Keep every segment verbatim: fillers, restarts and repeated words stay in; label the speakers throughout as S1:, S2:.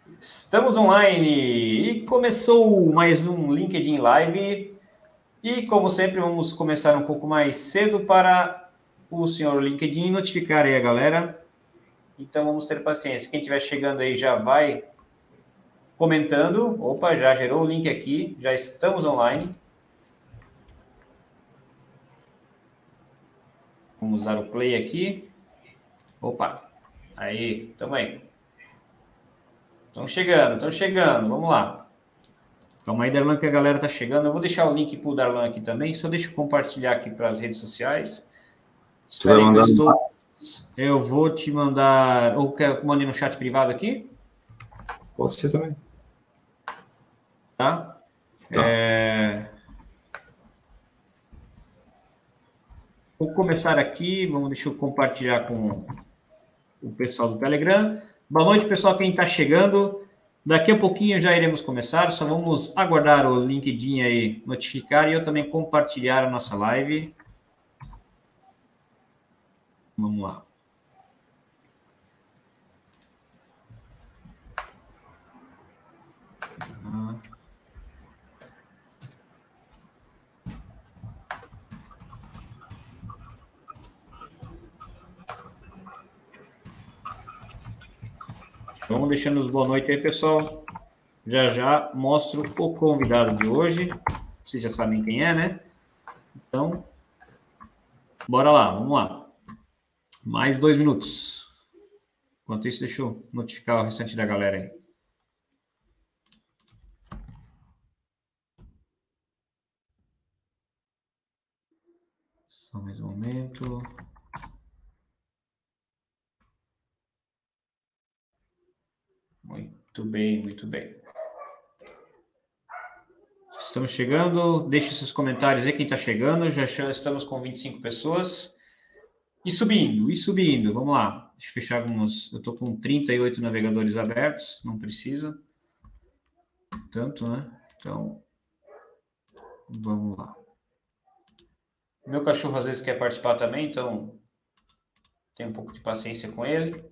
S1: Estamos online e começou mais um LinkedIn Live e, como sempre, vamos começar um pouco mais cedo para o senhor LinkedIn notificar aí a galera. Então, vamos ter paciência. Quem estiver chegando aí já vai comentando. Opa, já gerou o link aqui, já estamos online. Vamos dar o play aqui. Opa, aí, tamo aí. Estão chegando, estão chegando, vamos lá. Calma aí, Darlan, que a galera tá chegando. Eu vou deixar o link pro Darlan aqui também. Só deixa eu compartilhar aqui para as redes sociais. Espera aí que eu estou... Eu vou te mandar... Ou quer que mande no chat privado aqui?
S2: Pode ser também.
S1: Tá? tá. É... Vou começar aqui. Vamos, deixa eu compartilhar com o pessoal do Telegram. Boa noite, pessoal, quem está chegando. Daqui a pouquinho já iremos começar. Só vamos aguardar o LinkedIn aí notificar e eu também compartilhar a nossa live. Vamos lá. Vamos deixando os boa noite aí, pessoal. Já já mostro o convidado de hoje. Vocês já sabem quem é, né? Então, bora lá, vamos lá. Mais dois minutos. Enquanto isso, deixa eu notificar o restante da galera aí. Só mais um momento. Muito bem, muito bem. Estamos chegando. Deixe seus comentários aí, quem está chegando. Já estamos com vinte e cinco pessoas. E subindo, e subindo. Vamos lá. Deixa eu fechar alguns. Eu estou com trinta e oito navegadores abertos. Não precisa. Tanto, né? Então, vamos lá. Meu cachorro às vezes quer participar também, então tenha um pouco de paciência com ele.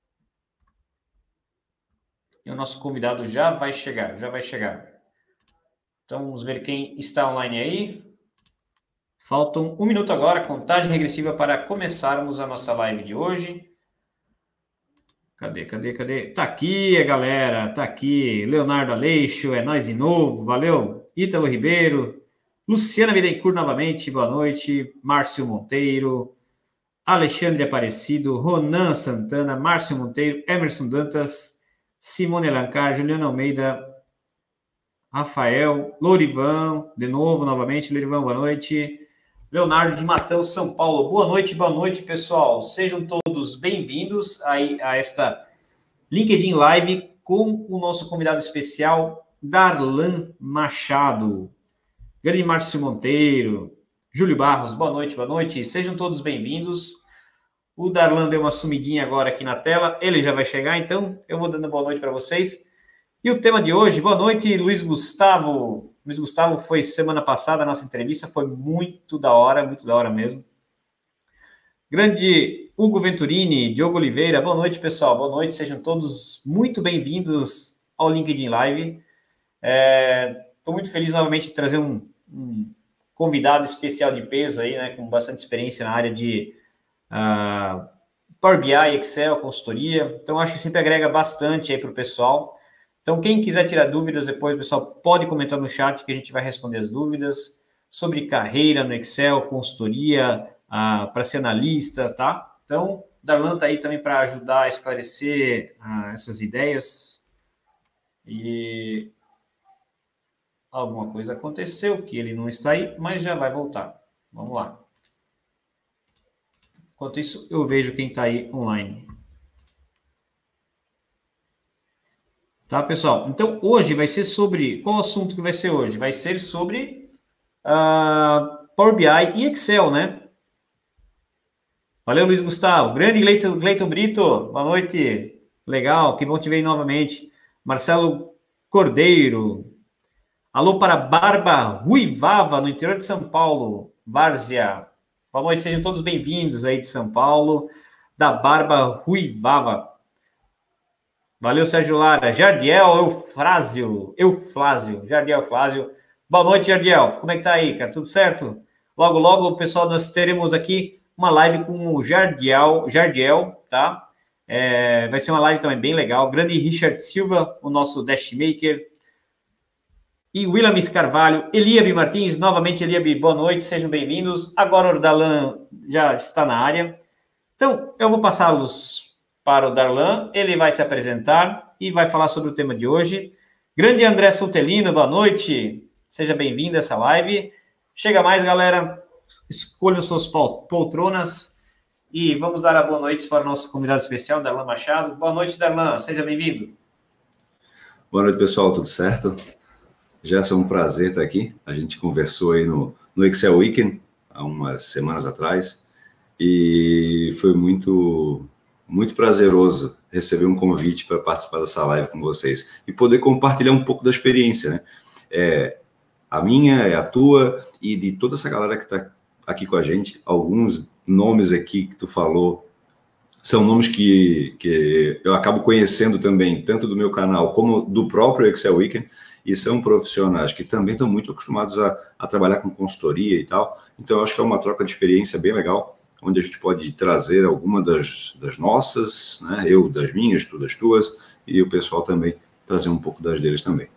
S1: E o nosso convidado já vai chegar, já vai chegar. Então, vamos ver quem está online aí. Faltam um minuto agora, contagem regressiva para começarmos a nossa live de hoje. Cadê, cadê, cadê? Tá aqui, galera, tá aqui. Leonardo Aleixo, é nós de novo, valeu. Ítalo Ribeiro, Luciana Bittencourt novamente, boa noite. Márcio Monteiro, Alexandre Aparecido, Ronan Santana, Márcio Monteiro, Emerson Dantas, Simone Alencar, Juliana Almeida, Rafael, Lourivan, de novo, novamente, Lourivan, boa noite. Leonardo de Matão, São Paulo, boa noite, boa noite, pessoal. Sejam todos bem-vindos a, a esta LinkedIn Live com o nosso convidado especial, Darlan Machado. Grande Márcio Monteiro, Júlio Barros, boa noite, boa noite. Sejam todos bem-vindos. O Darlan deu uma sumidinha agora aqui na tela, ele já vai chegar, então eu vou dando boa noite para vocês. E o tema de hoje, boa noite, Luiz Gustavo. Luiz Gustavo foi semana passada, a nossa entrevista foi muito da hora, muito da hora mesmo. Grande Hugo Venturini, Diogo Oliveira, boa noite, pessoal, boa noite, sejam todos muito bem-vindos ao LinkedIn Live. Estou é, muito feliz novamente de trazer um, um convidado especial de peso aí, né, com bastante experiência na área de uh, Power B I, Excel, consultoria. Então, acho que sempre agrega bastante aí para o pessoal. Então, quem quiser tirar dúvidas depois, pessoal, pode comentar no chat que a gente vai responder as dúvidas sobre carreira no Excel, consultoria, uh, para ser analista, tá? Então, Darlan está aí também para ajudar a esclarecer uh, essas ideias. E alguma coisa aconteceu que ele não está aí, mas já vai voltar. Vamos lá. Enquanto isso, eu vejo quem está aí online. Tá, pessoal? Então, hoje vai ser sobre... Qual o assunto que vai ser hoje? Vai ser sobre uh, Power B I e Excel, né? Valeu, Luiz Gustavo. Grande Gleiton, Gleiton Brito. Boa noite. Legal, que bom te ver novamente. Marcelo Cordeiro. Alô para Barba Ruivava, no interior de São Paulo. Várzea. Boa noite, sejam todos bem-vindos aí de São Paulo. Da Barba Ruivava. Valeu, Sérgio Lara. Jardiel Eufrásio. Euflásio. Jardiel Euflásio. Boa noite, Jardiel. Como é que tá aí, cara? Tudo certo? Logo, logo, pessoal, nós teremos aqui uma live com o Jardiel, Jardiel, tá? É, vai ser uma live também bem legal. Grande Richard Silva, o nosso Dashmaker. E Williams Carvalho, Eliabe Martins, novamente, Eliabe, boa noite, sejam bem-vindos. Agora o Darlan já está na área. Então, eu vou passá-los para o Darlan, ele vai se apresentar e vai falar sobre o tema de hoje. Grande André Soltelino, boa noite, seja bem-vindo a essa live. Chega mais, galera, escolham suas poltronas e vamos dar a boa noite para o nosso convidado especial, Darlan Machado. Boa noite, Darlan, seja bem-vindo.
S2: Boa noite, pessoal, tudo certo? Já é um prazer estar aqui. A gente conversou aí no, no Excel Weekend, há umas semanas atrás, e foi muito... muito prazeroso receber um convite para participar dessa live com vocês e poder compartilhar um pouco da experiência, né? É, a minha, é a tua e de toda essa galera que está aqui com a gente. Alguns nomes aqui que tu falou são nomes que, que eu acabo conhecendo também, tanto do meu canal como do próprio Excel Weekend, e são profissionais que também estão muito acostumados a, a trabalhar com consultoria e tal. Então, eu acho que é uma troca de experiência bem legal, onde a gente pode trazer alguma das, das nossas, né? Eu das minhas, tu das tuas, e o pessoal também trazer um pouco das deles também.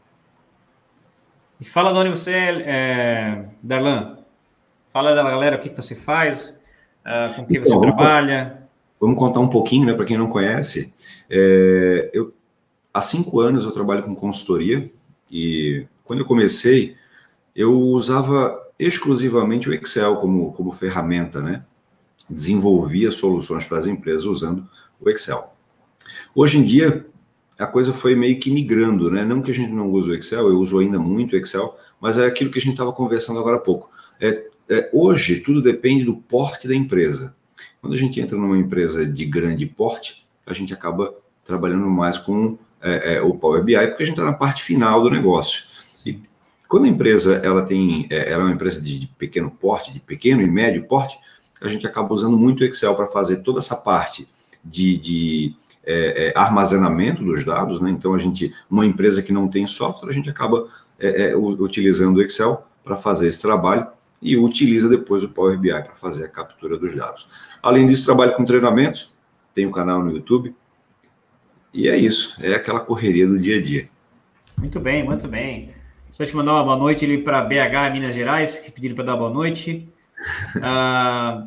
S1: E fala de onde você é, é Darlan. Fala da galera, o que, que você faz, uh, com quem então, você trabalha.
S2: Vamos contar um pouquinho, né, para quem não conhece. É, eu, há cinco anos eu trabalho com consultoria, e quando eu comecei, eu usava exclusivamente o Excel como, como ferramenta, né? Desenvolvia soluções para as empresas usando o Excel. Hoje em dia, a coisa foi meio que migrando, né? Não que a gente não use o Excel, eu uso ainda muito o Excel, mas é aquilo que a gente estava conversando agora há pouco. É, é, hoje, tudo depende do porte da empresa. Quando a gente entra numa empresa de grande porte, a gente acaba trabalhando mais com é, é, o Power B I, porque a gente está na parte final do negócio. E quando a empresa ela tem, é, ela é uma empresa de, de pequeno porte, de pequeno e médio porte, a gente acaba usando muito o Excel para fazer toda essa parte de, de é, é, armazenamento dos dados, né? Então, a gente, uma empresa que não tem software, a gente acaba é, é, utilizando o Excel para fazer esse trabalho e utiliza depois o Power B I para fazer a captura dos dados. Além disso, trabalho com treinamentos, tenho um canal no YouTube, e é isso, é aquela correria do dia a dia.
S1: Muito bem, muito bem. Só te mandar uma boa noite ali para B H, Minas Gerais, que pediram para dar boa noite. Ah,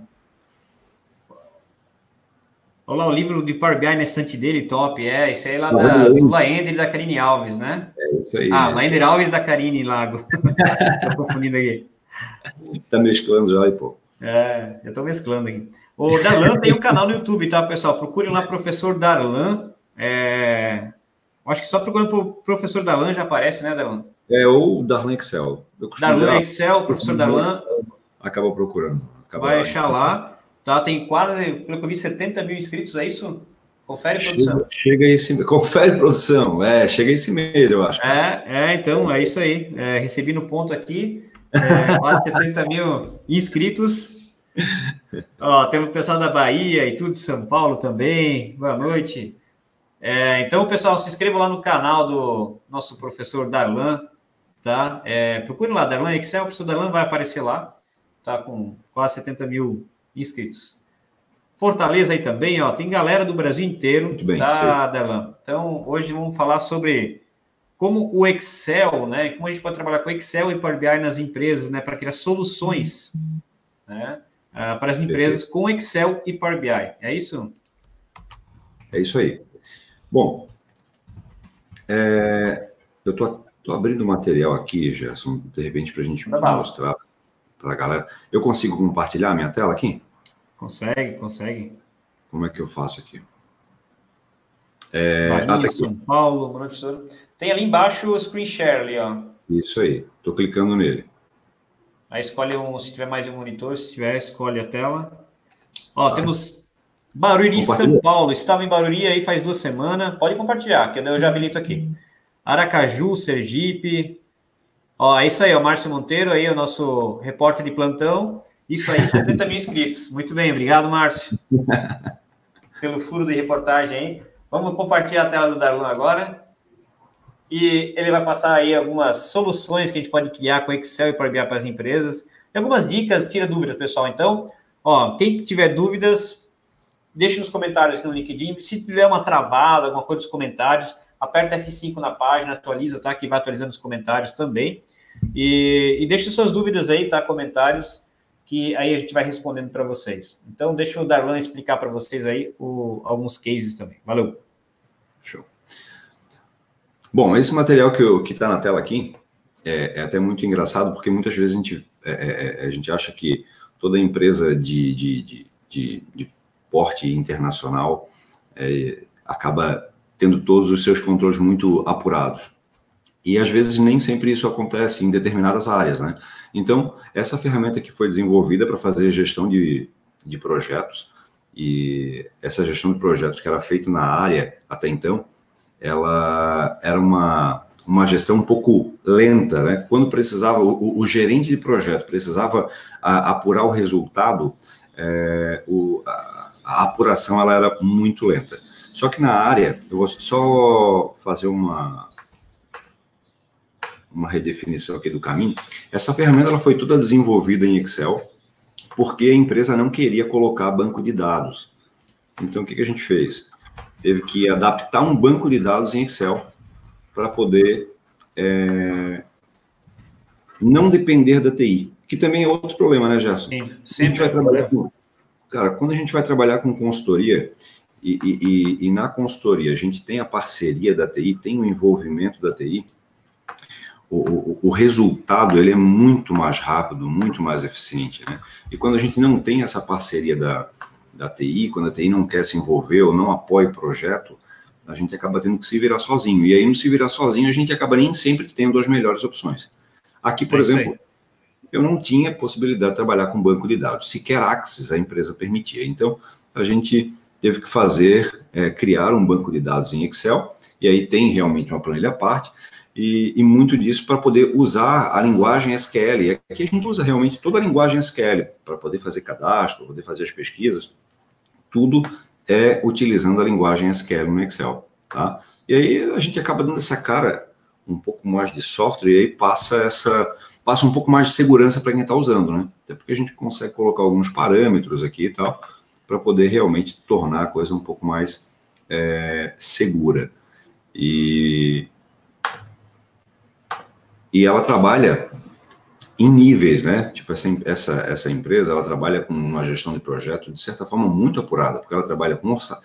S1: olá, o livro de Power B I na estante dele, top, é, isso aí lá da, do Laender e da Karine Alves, né?
S2: É isso aí.
S1: Ah,
S2: é
S1: Laender Alves da Karine Lago. Tô confundindo aqui.
S2: Tá mesclando já aí, pô.
S1: É, eu tô mesclando aqui. O Darlan tem um canal no YouTube, tá, pessoal? Procurem lá, Professor Darlan. É, acho que só procurando por Professor Darlan já aparece, né, Darlan?
S2: É, ou Darlan Excel. Eu
S1: Darlan dar... Excel, Professor Darlan.
S2: Acaba procurando. Acaba
S1: vai achar lá. Tá, tem quase, pelo que eu vi, setenta mil inscritos, é isso? Confere,
S2: chega,
S1: produção.
S2: Chega esse Confere, produção. É, chega esse mês, eu acho.
S1: É, é, então, é isso aí. É, recebi no ponto aqui, é, quase setenta mil inscritos. Ó, tem o pessoal da Bahia e tudo, de São Paulo também. Boa noite. É, então, pessoal, se inscreva lá no canal do nosso professor Darlan, tá? É, procure lá, Darlan Excel, o professor Darlan vai aparecer lá. Tá com quase setenta mil inscritos. Fortaleza aí também, ó, tem galera do Brasil inteiro,
S2: muito bem,
S1: tá, Darlan? Então, hoje vamos falar sobre como o Excel, né, como a gente pode trabalhar com Excel e Power B I nas empresas, né, para criar soluções, né, uh, para as empresas Perfeito. Com Excel e Power B I. É isso?
S2: É isso aí. Bom, é, eu tô, tô abrindo material aqui, Gerson, de repente, para a gente tá mostrar para a galera. Eu consigo compartilhar a minha tela aqui?
S1: Consegue, consegue.
S2: Como é que eu faço aqui?
S1: É, Marinho, ah, São Paulo, professor. Tem ali embaixo o screen share ali, ó.
S2: Isso aí, estou clicando nele.
S1: Aí escolhe um, se tiver mais de um monitor, se tiver, escolhe a tela. Ó, ah. temos Barueri, São Paulo. Estava em Barueri aí faz duas semanas. Pode compartilhar, que eu já habilito aqui. Aracaju, Sergipe. Ó, é isso aí, o Márcio Monteiro aí, o nosso repórter de plantão. Isso aí, setenta mil inscritos. Muito bem, obrigado, Márcio. Pelo furo de reportagem aí. Vamos compartilhar a tela do Darlan agora. E ele vai passar aí algumas soluções que a gente pode criar com Excel e Power B I para as empresas. E algumas dicas, tira dúvidas, pessoal. Então, ó, quem tiver dúvidas, deixe nos comentários aqui no LinkedIn. Se tiver uma travada, alguma coisa nos comentários, aperta F cinco na página, atualiza, tá? Que vai atualizando os comentários também. E, e deixe suas dúvidas aí, tá? Comentários, que aí a gente vai respondendo para vocês. Então, deixa o Darlan explicar para vocês aí o, alguns cases também. Valeu.
S2: Show. Bom, esse material que está na tela aqui é, é até muito engraçado, porque muitas vezes a gente, é, é, a gente acha que toda empresa de, de, de, de, de porte internacional é, acaba tendo todos os seus controles muito apurados. E, às vezes, nem sempre isso acontece em determinadas áreas, né? Então, essa ferramenta que foi desenvolvida para fazer gestão de, de projetos, e essa gestão de projetos que era feita na área até então, ela era uma, uma gestão um pouco lenta, né? Quando precisava, o, o gerente de projeto precisava a, apurar o resultado, é, o, a, a apuração ela era muito lenta. Só que na área, eu vou só fazer uma... uma redefinição aqui do caminho. Essa ferramenta ela foi toda desenvolvida em Excel, porque a empresa não queria colocar banco de dados. Então, o que, que a gente fez? Teve que adaptar um banco de dados em Excel para poder é, não depender da T I, que também é outro problema, né, Gerson?
S1: Sim, sempre
S2: vai trabalhar com, cara, quando a gente vai trabalhar com consultoria, e, e, e, e na consultoria a gente tem a parceria da T I, tem o envolvimento da T I, O, o, o resultado ele é muito mais rápido, muito mais eficiente, né? E quando a gente não tem essa parceria da, da T I, quando a T I não quer se envolver ou não apoia o projeto, a gente acaba tendo que se virar sozinho. E aí, no se virar sozinho, a gente acaba nem sempre tendo as melhores opções. Aqui, por é exemplo, eu não tinha possibilidade de trabalhar com banco de dados. Sequer Axis a empresa permitia. Então, a gente teve que fazer, é, criar um banco de dados em Excel, e aí tem realmente uma planilha à parte, E, e muito disso para poder usar a linguagem S Q L. Aqui a gente usa realmente toda a linguagem S Q L para poder fazer cadastro, para poder fazer as pesquisas. Tudo é utilizando a linguagem S Q L no Excel, tá? E aí a gente acaba dando essa cara um pouco mais de software e aí passa, essa, passa um pouco mais de segurança para quem está usando, né? Até porque a gente consegue colocar alguns parâmetros aqui e tal, para poder realmente tornar a coisa um pouco mais é, segura. E... E ela trabalha em níveis, né? Tipo, essa, essa, essa empresa, ela trabalha com uma gestão de projeto, de certa forma, muito apurada, porque ela trabalha com orçamento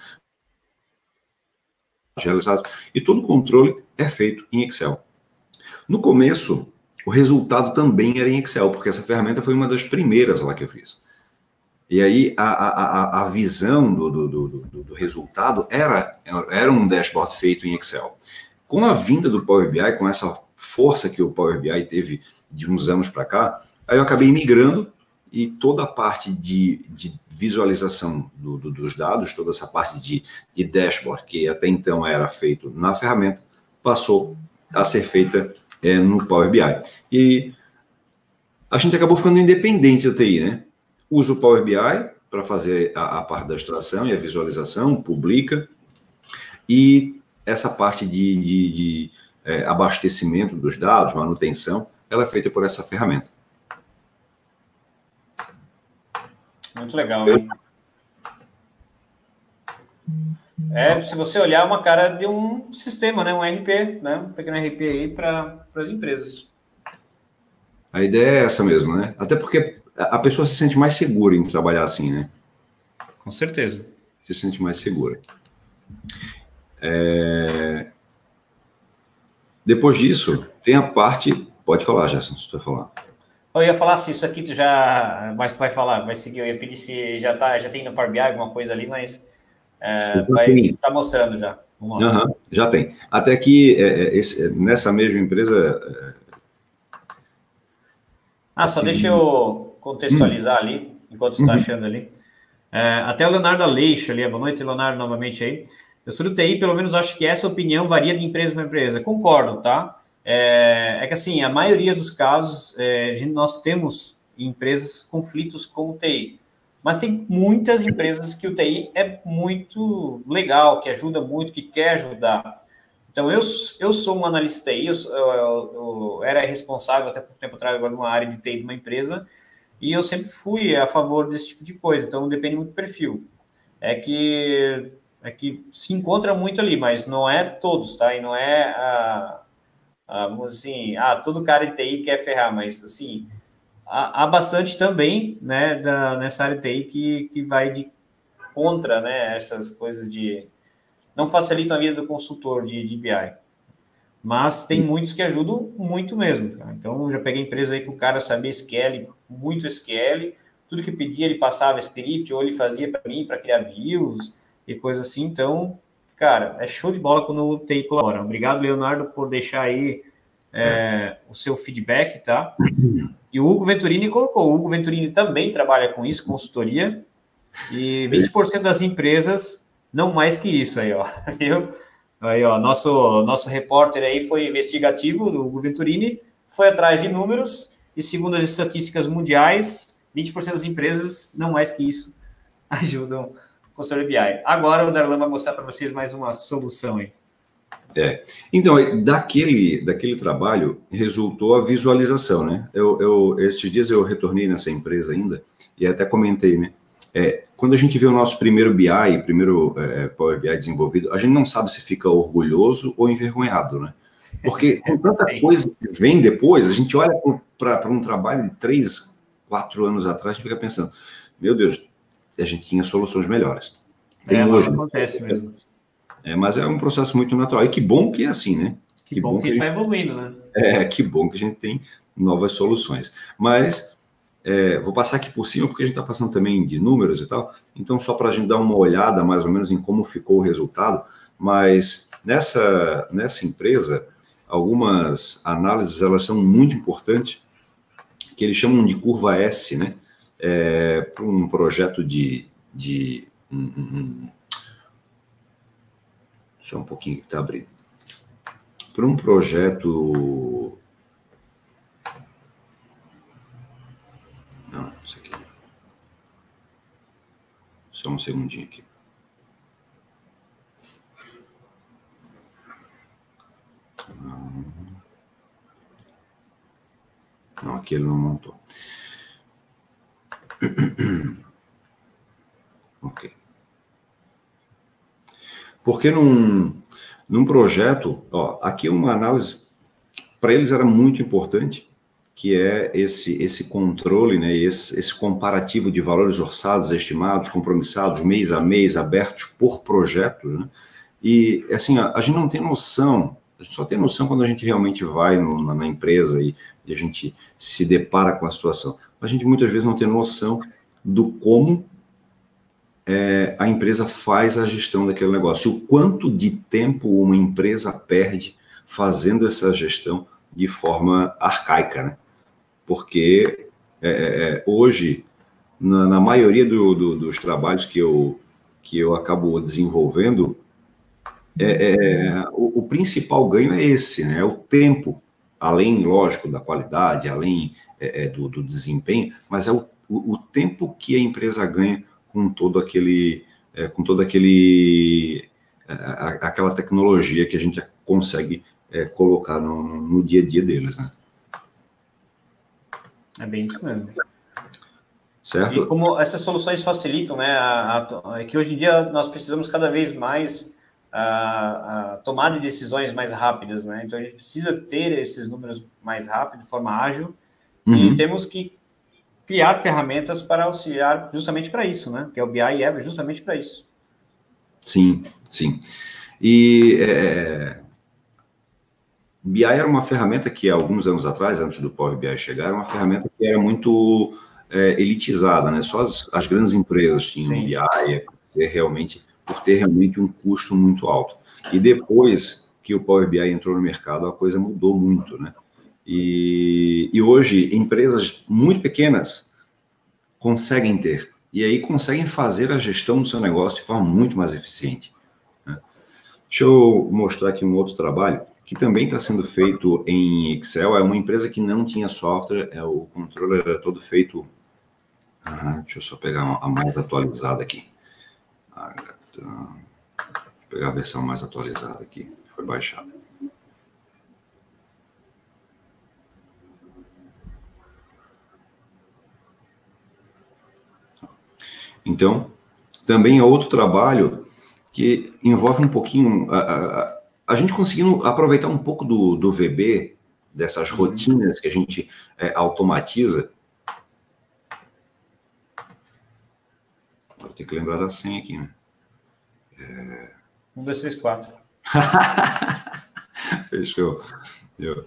S2: realizado, e todo o controle é feito em Excel. No começo, o resultado também era em Excel, porque essa ferramenta foi uma das primeiras lá que eu fiz. E aí, a, a, a visão do, do, do, do resultado era, era um dashboard feito em Excel. Com a vinda do Power B I, com essa força que o Power B I teve de uns anos para cá, aí eu acabei migrando e toda a parte de, de visualização do, do, dos dados, toda essa parte de, de dashboard, que até então era feito na ferramenta, passou a ser feita é, no Power B I. E a gente acabou ficando independente da T I, né? Usa o Power B I para fazer a, a parte da extração e a visualização, publica, e essa parte de, de, de É, abastecimento dos dados, manutenção, ela é feita por essa ferramenta.
S1: Muito legal, hein? É, se você olhar, uma cara de um sistema, né? Um R P, né? Um pequeno R P aí para as empresas.
S2: A ideia é essa mesmo, né? Até porque a pessoa se sente mais segura em trabalhar assim, né?
S1: Com certeza.
S2: Se sente mais segura. É... Depois disso, tem a parte... Pode falar, Gerson, se tu vai falar.
S1: Eu ia falar se isso aqui tu já... Mas tu vai falar, vai seguir. Eu ia pedir se já, tá, já tem no Power B I alguma coisa ali, mas é, vai estar tá mostrando já. Vamos lá.
S2: Uhum, já tem. Até aqui, é, esse, nessa mesma empresa... É...
S1: Ah, só deixa eu contextualizar hum. ali, enquanto você está uhum. achando ali. É, até o Leonardo Aleixo ali. Boa noite, Leonardo, novamente aí. Eu sou do T I, pelo menos acho que essa opinião varia de empresa para empresa. Concordo, tá? É, é que assim, a maioria dos casos, é, nós temos em empresas conflitos com o T I. Mas tem muitas empresas que o T I é muito legal, que ajuda muito, que quer ajudar. Então, eu, eu sou um analista T I, eu, eu, eu era responsável até por tempo atrás agora numa área de T I de uma empresa, e eu sempre fui a favor desse tipo de coisa, então depende muito do perfil. É que, é que se encontra muito ali, mas não é todos, tá? E não é, a, a, assim, ah, todo cara de T I quer ferrar, mas, assim, há, há bastante também, né, da, nessa área de T I que, que vai de contra, né, essas coisas de... Não facilitam a vida do consultor de, de B I. Mas tem muitos que ajudam muito mesmo. Cara. Então, eu já peguei empresa aí que o cara sabia S Q L, muito S Q L, tudo que pedia ele passava script, ou ele fazia para mim, para criar views e coisa assim. Então, cara, é show de bola quando o T I colabora. Obrigado, Leonardo, por deixar aí é, o seu feedback, tá? E o Hugo Venturini colocou. O Hugo Venturini também trabalha com isso, consultoria, e vinte por cento das empresas, não mais que isso aí, ó. Viu? Aí, ó, nosso, nosso repórter aí foi investigativo, o Hugo Venturini, foi atrás de números e, segundo as estatísticas mundiais, vinte por cento das empresas, não mais que isso, ajudam a construir B I. Agora o Darlan vai mostrar para vocês mais uma solução aí.
S2: É. Então, daquele, daquele trabalho resultou a visualização, né? Eu, eu, esses dias eu retornei nessa empresa ainda e até comentei, né? É, quando a gente vê o nosso primeiro B I, primeiro é, Power B I desenvolvido, a gente não sabe se fica orgulhoso ou envergonhado, né? Porque com tanta coisa que vem depois, a gente olha para um trabalho de três, quatro anos atrás, a gente fica pensando, meu Deus, a gente tinha soluções melhores. Tem
S1: é,
S2: hoje.
S1: Acontece mesmo.
S2: É, mas é um processo muito natural. E que bom que é assim, né?
S1: Que, que bom, bom que a gente está evoluindo, né?
S2: É, que bom que a gente tem novas soluções. Mas é, vou passar aqui por cima, porque a gente está passando também de números e tal. Então, só para a gente dar uma olhada mais ou menos em como ficou o resultado. Mas nessa, nessa empresa, algumas análises elas são muito importantes, que eles chamam de curva S, né? É, para um projeto de... de um, um, só um pouquinho que está abrindo. Para um projeto... Não, isso aqui. Só um segundinho aqui. Não, aqui ele não montou. Ok. Porque num, num projeto, ó, aqui uma análise, para eles era muito importante, que é esse, esse controle, né, esse, esse comparativo de valores orçados, estimados, compromissados, mês a mês, abertos por projeto, né? E, assim, a, a gente não tem noção, a gente só tem noção quando a gente realmente vai no, na, na empresa e, e a gente se depara com a situação. A gente muitas vezes não tem noção do como é, a empresa faz a gestão daquele negócio, o quanto de tempo uma empresa perde fazendo essa gestão de forma arcaica, né? Porque é, é, hoje, na, na maioria do, do, dos trabalhos que eu, que eu acabo desenvolvendo, é, é, o, o principal ganho é esse, né? É o tempo, além, lógico, da qualidade, além é, é, do, do desempenho, mas é o, o, o tempo que a empresa ganha com todo aquele, é, com todo aquele, é, aquela tecnologia que a gente consegue é, colocar no, no dia a dia deles, né?
S1: É bem isso mesmo.
S2: Certo?
S1: E como essas soluções facilitam, né? A, a, é que hoje em dia nós precisamos cada vez mais a, a tomar de decisões mais rápidas, né? Então a gente precisa ter esses números mais rápido, de forma ágil, uhum. E temos que criar ferramentas para auxiliar justamente para isso, né? Que é o B I é justamente para isso.
S2: Sim, sim. E é, B I era uma ferramenta que, alguns anos atrás, antes do Power B I chegar, era uma ferramenta que era muito é, elitizada, né? Só as, as grandes empresas tinham sim, B I, por ter, realmente, por ter realmente um custo muito alto. E depois que o Power B I entrou no mercado, a coisa mudou muito, né? E, e hoje, empresas muito pequenas conseguem ter, e aí conseguem fazer a gestão do seu negócio de forma muito mais eficiente, né? Deixa eu mostrar aqui um outro trabalho, que também está sendo feito em Excel. É uma empresa que não tinha software, é, o controle era todo feito Ah, deixa eu só pegar a mais atualizada aqui. Vou pegar a versão mais atualizada aqui, que foi baixada. Então, também é outro trabalho que envolve um pouquinho a, a, a gente conseguindo aproveitar um pouco do, do V B, dessas rotinas que a gente é, automatiza. Vou ter que lembrar da senha aqui, né? É...
S1: um, dois, três, quatro.
S2: Fechou. Eu...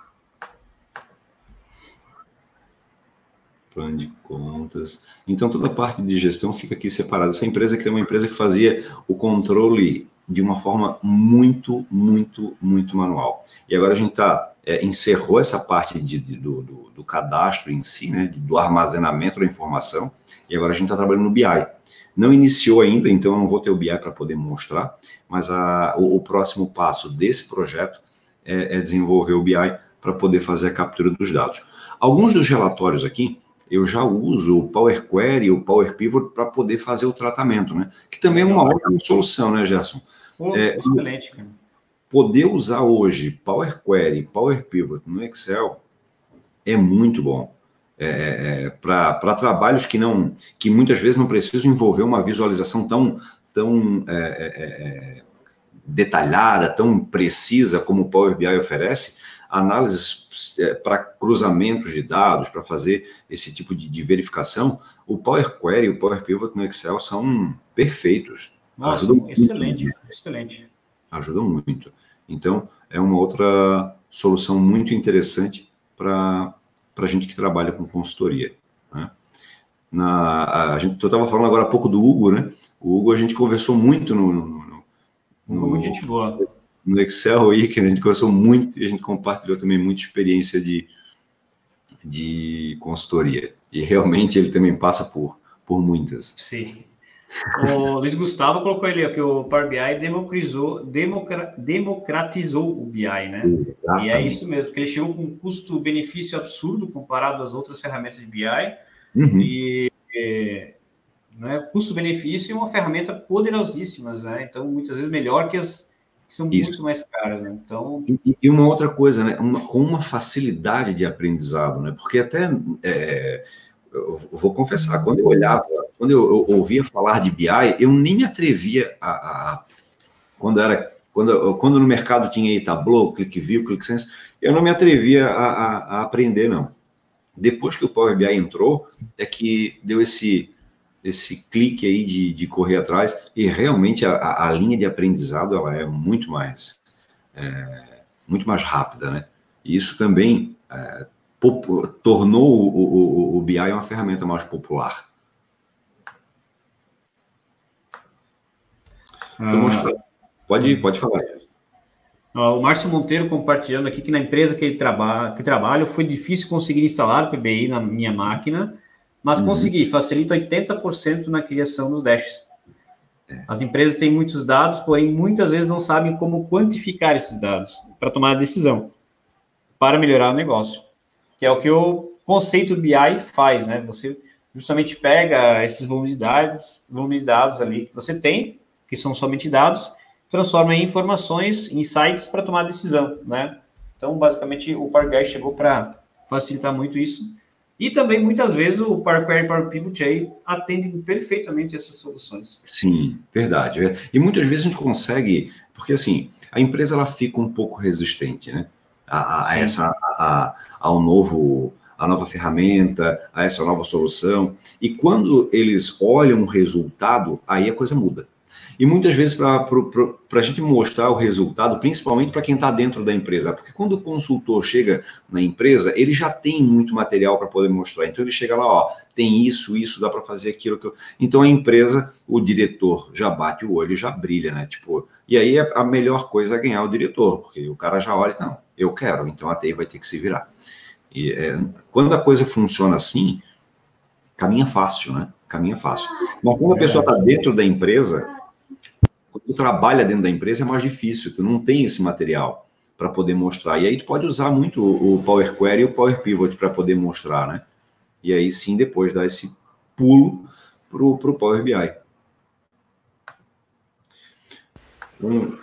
S2: Plano de contas. Então, toda a parte de gestão fica aqui separada. Essa empresa que é uma empresa que fazia o controle de uma forma muito, muito, muito manual. E agora a gente tá, é, encerrou essa parte de, de, do, do, do cadastro em si, né, do armazenamento da informação, e agora a gente está trabalhando no B I. Não iniciou ainda, então eu não vou ter o B I para poder mostrar, mas a, o, o próximo passo desse projeto é, é desenvolver o B I para poder fazer a captura dos dados. Alguns dos relatórios aqui, eu já uso o Power Query, o Power Pivot para poder fazer o tratamento, né? Que também é uma ótima solução, né, Gerson?
S1: Oh,
S2: é,
S1: excelente, cara.
S2: Poder usar hoje Power Query, Power Pivot no Excel é muito bom. É, é, para trabalhos que não, que muitas vezes não precisam envolver uma visualização tão, tão é, é, detalhada, tão precisa como o Power B I oferece, análises é, para cruzamentos de dados, para fazer esse tipo de, de verificação, o Power Query e o Power Pivot no Excel são perfeitos.
S1: Nossa,
S2: ajudam
S1: excelente,
S2: muito,
S1: excelente.
S2: Ajudam muito. Então, é uma outra solução muito interessante para para a gente que trabalha com consultoria. Né? Na, a gente, eu estava falando agora há pouco do Hugo, né? O Hugo a gente conversou muito no, no, no,
S1: muito gente boa.
S2: no Excel aí, que a gente conversou muito e a gente compartilhou também muita experiência de, de consultoria. E realmente ele também passa por, por muitas.
S1: Sim. O Luiz Gustavo colocou ele que o Power B I democratizou, democra, democratizou o B I, né? Exatamente. E é isso mesmo, porque ele chegou com um custo-benefício absurdo comparado às outras ferramentas de B I. Uhum. E, e né, custo-benefício é uma ferramenta poderosíssima, né? Então, muitas vezes melhor que as que são isso. Muito mais caras, né? Então...
S2: E, e uma outra coisa, né? Uma, com uma facilidade de aprendizado, né? Porque até... É... Eu vou confessar, quando eu olhava, quando eu, eu ouvia falar de B I, eu nem me atrevia a... a, a quando, era, quando, quando no mercado tinha aí Tableau, ClickView, ClickSense, eu não me atrevia a, a, a aprender, não. Depois que o Power B I entrou, é que deu esse, esse clique aí de, de correr atrás, e realmente a, a linha de aprendizado ela é muito mais, é, muito mais rápida, né? E isso também... É, tornou o, o, o B I uma ferramenta mais popular. Deixa eu mostrar. Pode, pode falar.
S1: O Márcio Monteiro compartilhando aqui que na empresa que ele trabalha, que trabalha foi difícil conseguir instalar o P B I na minha máquina, mas uhum. consegui, facilita oitenta por cento na criação dos dashes. É. As empresas têm muitos dados, porém muitas vezes não sabem como quantificar esses dados para tomar a decisão, para melhorar o negócio. Que é o que o conceito B I faz, né? Você justamente pega esses volumes de dados, volume de dados ali que você tem, que são somente dados, transforma em informações, em insights para tomar decisão, né? Então, basicamente, o Power B I chegou para facilitar muito isso. E também, muitas vezes, o Power Query e Power Pivot aí atendem perfeitamente essas soluções.
S2: Sim, verdade. E muitas vezes a gente consegue, porque assim, a empresa ela fica um pouco resistente, né? A, a essa, a, ao novo, a nova ferramenta, a essa nova solução. E quando eles olham o resultado, aí a coisa muda. E muitas vezes para a gente mostrar o resultado, principalmente para quem está dentro da empresa, porque quando o consultor chega na empresa, ele já tem muito material para poder mostrar. Então ele chega lá, ó, tem isso, isso, dá para fazer aquilo. Que eu... Então a empresa, o diretor já bate o olho e já brilha, né? Tipo, e aí a melhor coisa é ganhar o diretor, porque o cara já olha, não, eu quero, então a T I vai ter que se virar. E é, quando a coisa funciona assim, caminha fácil, né? Caminha fácil. Mas quando a pessoa está dentro da empresa, quando tu trabalha dentro da empresa é mais difícil, tu não tem esse material para poder mostrar. E aí tu pode usar muito o Power Query e o Power Pivot para poder mostrar, né? E aí sim, depois dar esse pulo para o Power B I. Então,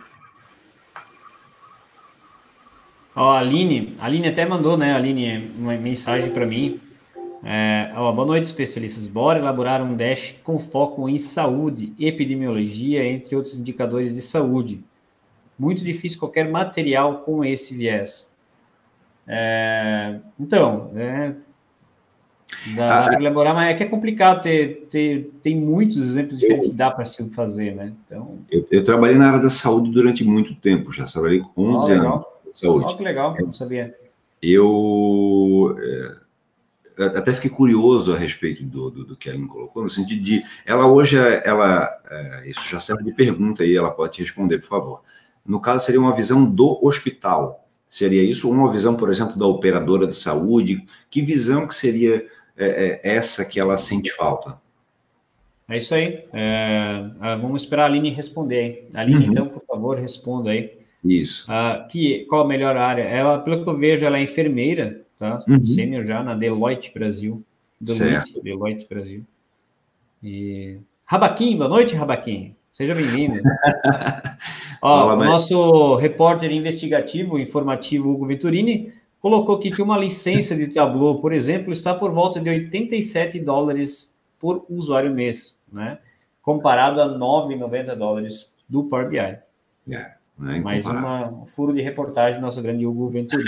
S1: ó, a Aline, a Aline até mandou, né, Aline, uma mensagem para mim. É, ó, boa noite, especialistas. Bora elaborar um dash com foco em saúde, epidemiologia, entre outros indicadores de saúde. Muito difícil qualquer material com esse viés. É, então, é, dá, dá para elaborar, mas é que é complicado ter, ter tem muitos exemplos diferentes que dá para se fazer, né? Então,
S2: eu, eu trabalhei na área da saúde durante muito tempo, já trabalhei com onze
S1: ó,
S2: anos de saúde.
S1: Ó, que legal, não sabia.
S2: Eu é, até fiquei curioso a respeito do, do, do que a Aline colocou, no sentido de, ela hoje, ela, é, isso já serve de pergunta aí, ela pode te responder, por favor. No caso, seria uma visão do hospital. Seria isso? Ou uma visão, por exemplo, da operadora de saúde? Que visão que seria é, é, essa que ela sente falta?
S1: É isso aí. É, vamos esperar a Aline responder. Aline, uhum. Então, por favor, responda aí.
S2: Isso.
S1: Uh, que, qual a melhor área? Ela, pelo que eu vejo, ela é enfermeira, tá? Uhum. Sênior já na Deloitte Brasil. Deloitte,
S2: certo.
S1: Deloitte Brasil. E... Rabaquim, boa noite, Rabaquim. Seja bem-vindo. Ó, Fala, o nosso repórter investigativo, informativo, Hugo Venturini, colocou aqui que uma licença de Tableau, por exemplo, está por volta de oitenta e sete dólares por usuário mês, né? Comparado a nove e noventa dólares do Power B I.
S2: Yeah.
S1: É mais uma, um furo de reportagem do nosso grande Hugo Venturini.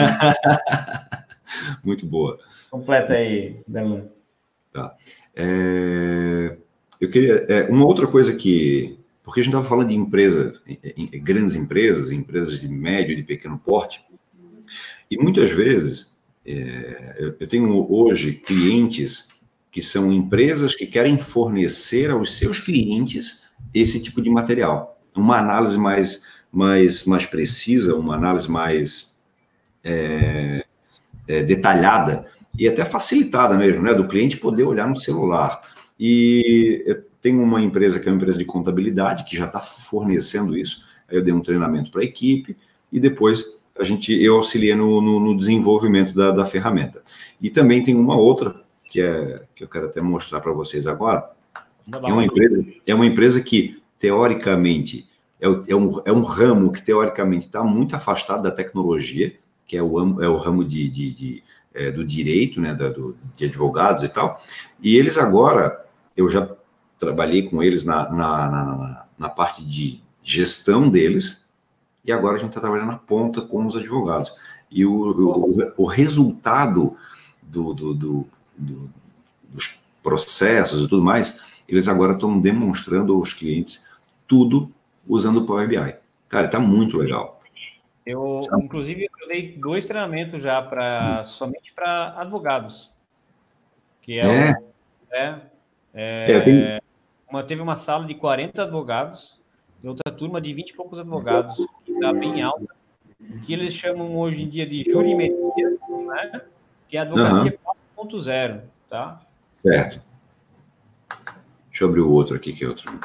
S2: Muito boa.
S1: Completa aí, Darlan.
S2: Tá. É, eu queria... É, uma outra coisa que... Porque a gente estava falando de empresa, em, em, grandes empresas, empresas de médio e de pequeno porte, e muitas vezes é, eu, eu tenho hoje clientes que são empresas que querem fornecer aos seus clientes esse tipo de material. Uma análise mais... mais, mais precisa, uma análise mais é, é, detalhada e até facilitada mesmo, né, do cliente poder olhar no celular. E eu tenho uma empresa que é uma empresa de contabilidade que já está fornecendo isso, aí eu dei um treinamento para a equipe e depois a gente, eu auxiliei no, no, no desenvolvimento da, da ferramenta. E também tem uma outra, que, é, que eu quero até mostrar para vocês agora, é uma, empresa, é uma empresa que, teoricamente, É, é, um, é um ramo que, teoricamente, está muito afastado da tecnologia, que é o, é o ramo de, de, de, é, do direito, né, da, do, de advogados e tal. E eles agora, eu já trabalhei com eles na, na, na, na parte de gestão deles, e agora a gente está trabalhando na ponta com os advogados. E o, o, o resultado do, do, do, do, dos processos e tudo mais, eles agora estão demonstrando aos clientes tudo usando o Power B I. Cara, tá muito legal.
S1: Eu, inclusive, eu dei dois treinamentos já para somente para advogados. Que é,
S2: é.
S1: O, é, é,
S2: é tem...
S1: uma, teve uma sala de quarenta advogados e outra turma de vinte e poucos advogados, que está bem alta, que eles chamam hoje em dia de jurimetria, né? Que é a advocacia uhum. quatro ponto zero, tá?
S2: Certo. Deixa eu abrir o outro aqui, que é outro.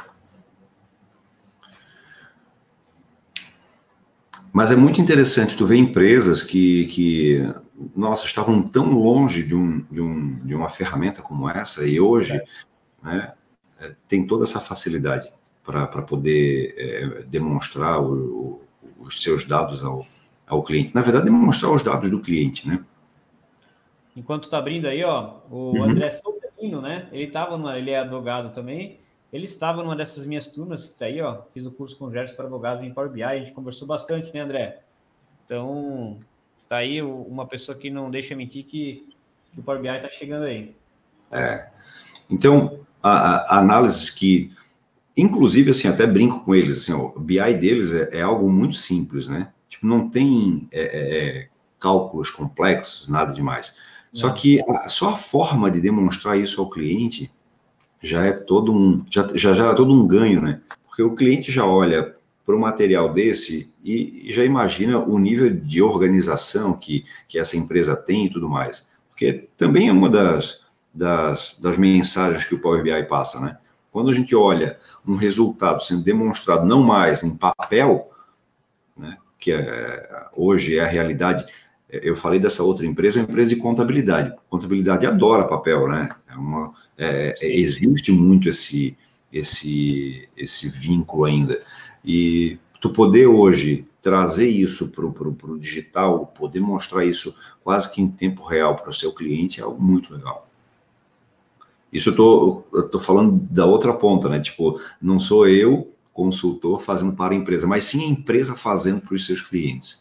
S2: Mas é muito interessante tu ver empresas que, que nossa, estavam tão longe de, um, de, um, de uma ferramenta como essa e hoje é. né, tem toda essa facilidade para poder é, demonstrar o, o, os seus dados ao, ao cliente. Na verdade, demonstrar os dados do cliente, né?
S1: Enquanto está abrindo aí, ó, o uhum. André Souterino, né? Ele estava, ele é advogado também. Ele estava numa dessas minhas turmas que está aí, ó. Fiz o curso com o Gerson para advogados em Power B I. A gente conversou bastante, né, André? Então, tá aí uma pessoa que não deixa mentir que, que o Power B I está chegando aí.
S2: É. Então, a, a análise que, inclusive, assim, até brinco com eles, assim, ó, o B I deles é, é algo muito simples, né? Tipo, não tem é, é, cálculos complexos, nada demais. Não. Só que a, só a forma de demonstrar isso ao cliente já é todo um, já, já, já é todo um ganho, né? Porque o cliente já olha para um material desse e, e já imagina o nível de organização que, que essa empresa tem e tudo mais. Porque também é uma das, das, das mensagens que o Power B I passa, né? Quando a gente olha um resultado sendo demonstrado não mais em papel, né, que é, hoje é a realidade, eu falei dessa outra empresa, é uma empresa de contabilidade. Contabilidade adora papel, né? É uma, é, existe muito esse, esse, esse vínculo ainda. E tu poder hoje trazer isso para o digital, poder mostrar isso quase que em tempo real para o seu cliente é algo muito legal. Isso eu tô, eu tô falando da outra ponta, né? Tipo, não sou eu, consultor, fazendo para a empresa, mas sim a empresa fazendo para os seus clientes.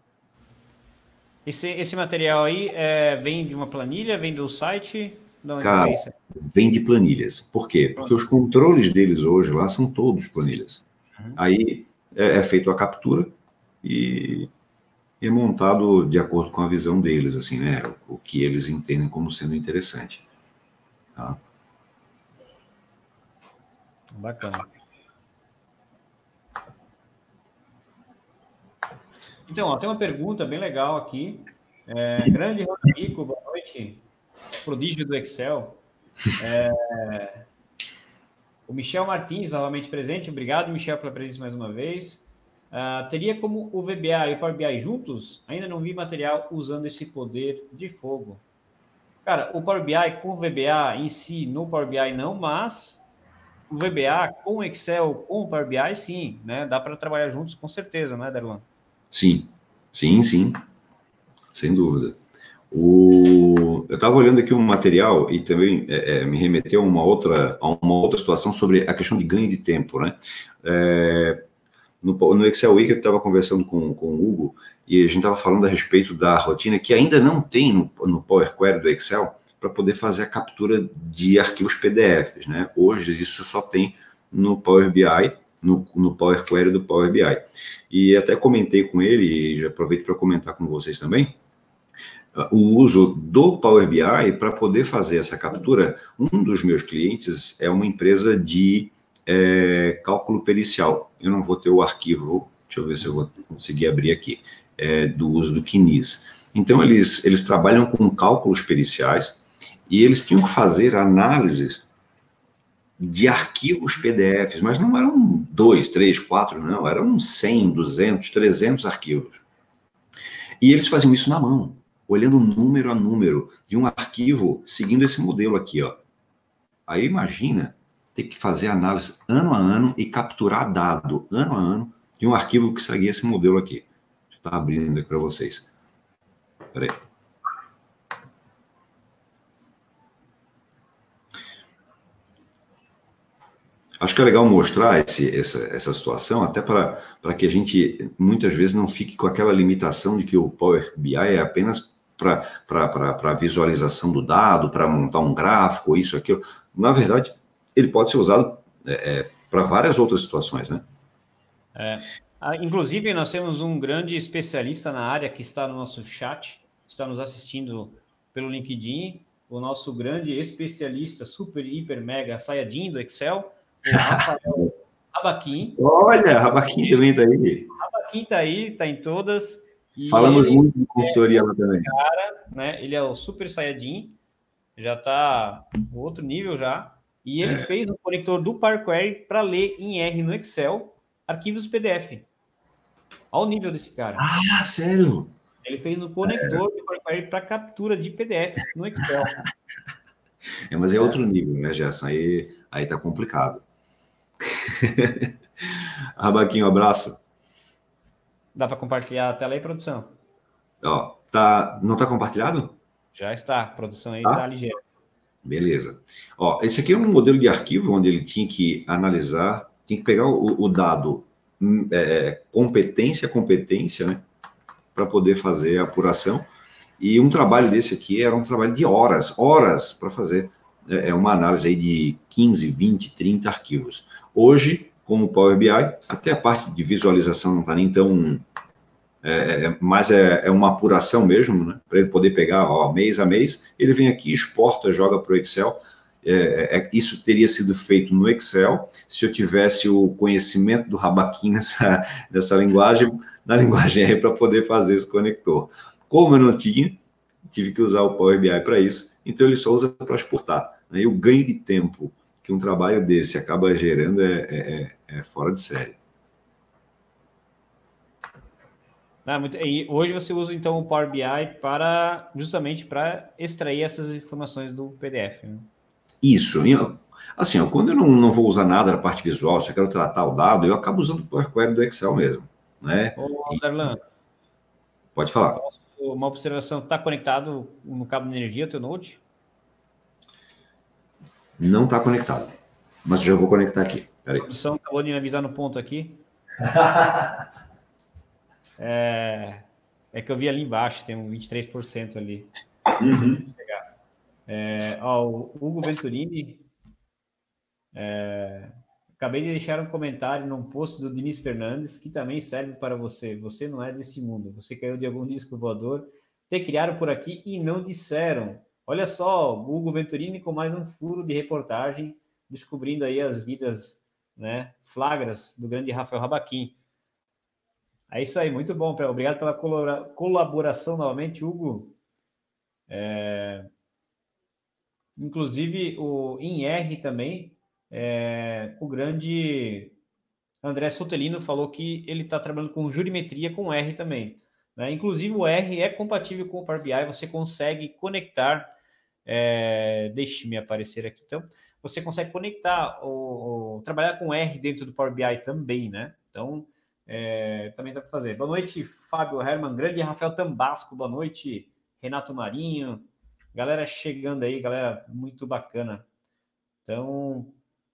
S1: Esse, esse material aí é, vem de uma planilha, vem do site? De onde
S2: Cara,
S1: vem isso?
S2: vem de planilhas. Por quê? Porque os controles deles hoje lá são todos planilhas.
S1: Uhum.
S2: Aí é, é feito a captura e é montado de acordo com a visão deles, assim, né? O, o que eles entendem como sendo interessante. Tá?
S1: Bacana. Então, ó, tem uma pergunta bem legal aqui. É, grande Rodrigo, boa noite. Prodígio do Excel. É, o Michel Martins, novamente presente. Obrigado, Michel, pela presença mais uma vez. Uh, teria como o V B A e o Power B I juntos? Ainda não vi material usando esse poder de fogo. Cara, o Power B I com o V B A em si, no Power B I não, mas o V B A com o Excel, com o Power B I, sim, né? Dá para trabalhar juntos com certeza, né, Darlan?
S2: Sim, sim, sim, sem dúvida. O... Eu estava olhando aqui um material e também é, é, me remeteu a uma, outra, a uma outra situação sobre a questão de ganho de tempo, né? É, no, no Excel Week eu estava conversando com, com o Hugo e a gente estava falando a respeito da rotina que ainda não tem no, no Power Query do Excel para poder fazer a captura de arquivos P D Fs, né? Hoje isso só tem no Power B I, no, no Power Query do Power B I. E até comentei com ele, e já aproveito para comentar com vocês também, o uso do Power B I para poder fazer essa captura. Um dos meus clientes é uma empresa de é, cálculo pericial. Eu não vou ter o arquivo, deixa eu ver se eu vou conseguir abrir aqui, é, do uso do Q N I S. Então, eles, eles trabalham com cálculos periciais e eles tinham que fazer análises de arquivos P D Fs, mas não eram dois, três, quatro, não, eram cem, duzentos, trezentos arquivos. E eles faziam isso na mão, olhando número a número de um arquivo, seguindo esse modelo aqui, ó. Aí imagina ter que fazer análise ano a ano e capturar dado ano a ano de um arquivo que seguia esse modelo aqui. Deixa eu estar abrindo aqui para vocês. Espera aí. Acho que é legal mostrar esse, essa, essa situação, até para que a gente, muitas vezes, não fique com aquela limitação de que o Power B I é apenas para visualização do dado, para montar um gráfico, isso, aquilo. Na verdade, ele pode ser usado é, é, para várias outras situações, né?
S1: É, inclusive, nós temos um grande especialista na área que está no nosso chat, está nos assistindo pelo LinkedIn, o nosso grande especialista, super, hiper, mega, saiyajin do Excel, o Rafael Rabaquim.
S2: Olha, Rabaquim também está aí.
S1: Rabaquim está aí, está em todas. E
S2: falamos muito de consultoria é, lá também.
S1: Cara, né, ele é o super saiyajin, já está no outro nível já. E ele é. fez um conector do Power Query para ler em R no Excel arquivos P D F. Ao nível desse cara.
S2: Ah, sério?
S1: Ele fez um conector é. do Power Query para captura de P D F no Excel.
S2: É, mas é, é outro nível, né, Gerson? Aí, aí tá complicado. Rabaquinho, um abraço.
S1: Dá para compartilhar a tela aí, produção?
S2: Ó, tá, não tá compartilhado?
S1: Já está. A produção aí
S2: tá,
S1: tá ligeira.
S2: Beleza. Ó, esse aqui é um modelo de arquivo onde ele tinha que analisar, tinha que pegar o, o dado é, competência, competência, né? Para poder fazer a apuração. E um trabalho desse aqui era um trabalho de horas, horas para fazer é, uma análise aí de quinze, vinte, trinta arquivos. Hoje, com o Power B I, até a parte de visualização não está nem tão... É, mas é, é uma apuração mesmo, né? Para ele poder pegar ó, mês a mês, ele vem aqui, exporta, joga para o Excel. É, é, isso teria sido feito no Excel se eu tivesse o conhecimento do Rabaquim nessa, nessa linguagem, na linguagem R para poder fazer esse conector. Como eu não tinha, tive que usar o Power B I para isso, então ele só usa para exportar. Né? E o ganho de tempo que um trabalho desse acaba gerando é, é, é fora de série.
S1: Ah, muito, e hoje você usa, então, o Power B I para, justamente para extrair essas informações do P D F, né?
S2: Isso. Assim, ó, quando eu não, não vou usar nada da parte visual, se eu quero tratar o dado, eu acabo usando o Power Query do Excel mesmo, né?
S1: Ô,
S2: E,
S1: Darlan,
S2: pode falar.
S1: posso, uma observação, está conectado no cabo de energia o teu Node?
S2: Não está conectado, mas já vou conectar aqui.
S1: A
S2: Peraí.
S1: produção acabou de me avisar no ponto aqui. É, é que eu vi ali embaixo, tem um vinte e três por cento ali.
S2: Uhum.
S1: É, ó, o Hugo Venturini, é, acabei de deixar um comentário num post do Diniz Fernandes que também serve para você. Você não é desse mundo. Você caiu de algum disco voador. Te criaram por aqui e não disseram. Olha só, o Hugo Venturini com mais um furo de reportagem, descobrindo aí as vidas, né, flagras do grande Rafael Rabachim. É isso aí, muito bom. Obrigado pela colaboração novamente, Hugo. É... Inclusive, o, em R também, é... o grande André Sotelino falou que ele está trabalhando com jurimetria com R também. Né? Inclusive, o R é compatível com o Power B I, você consegue conectar. É... Deixe-me aparecer aqui, então. Você consegue conectar, ou, ou trabalhar com R dentro do Power B I também, né? Então, É, também dá para fazer. Boa noite, Fábio Herman, grande Rafael Tambasco, boa noite, Renato Marinho, galera chegando aí, galera muito bacana. Então,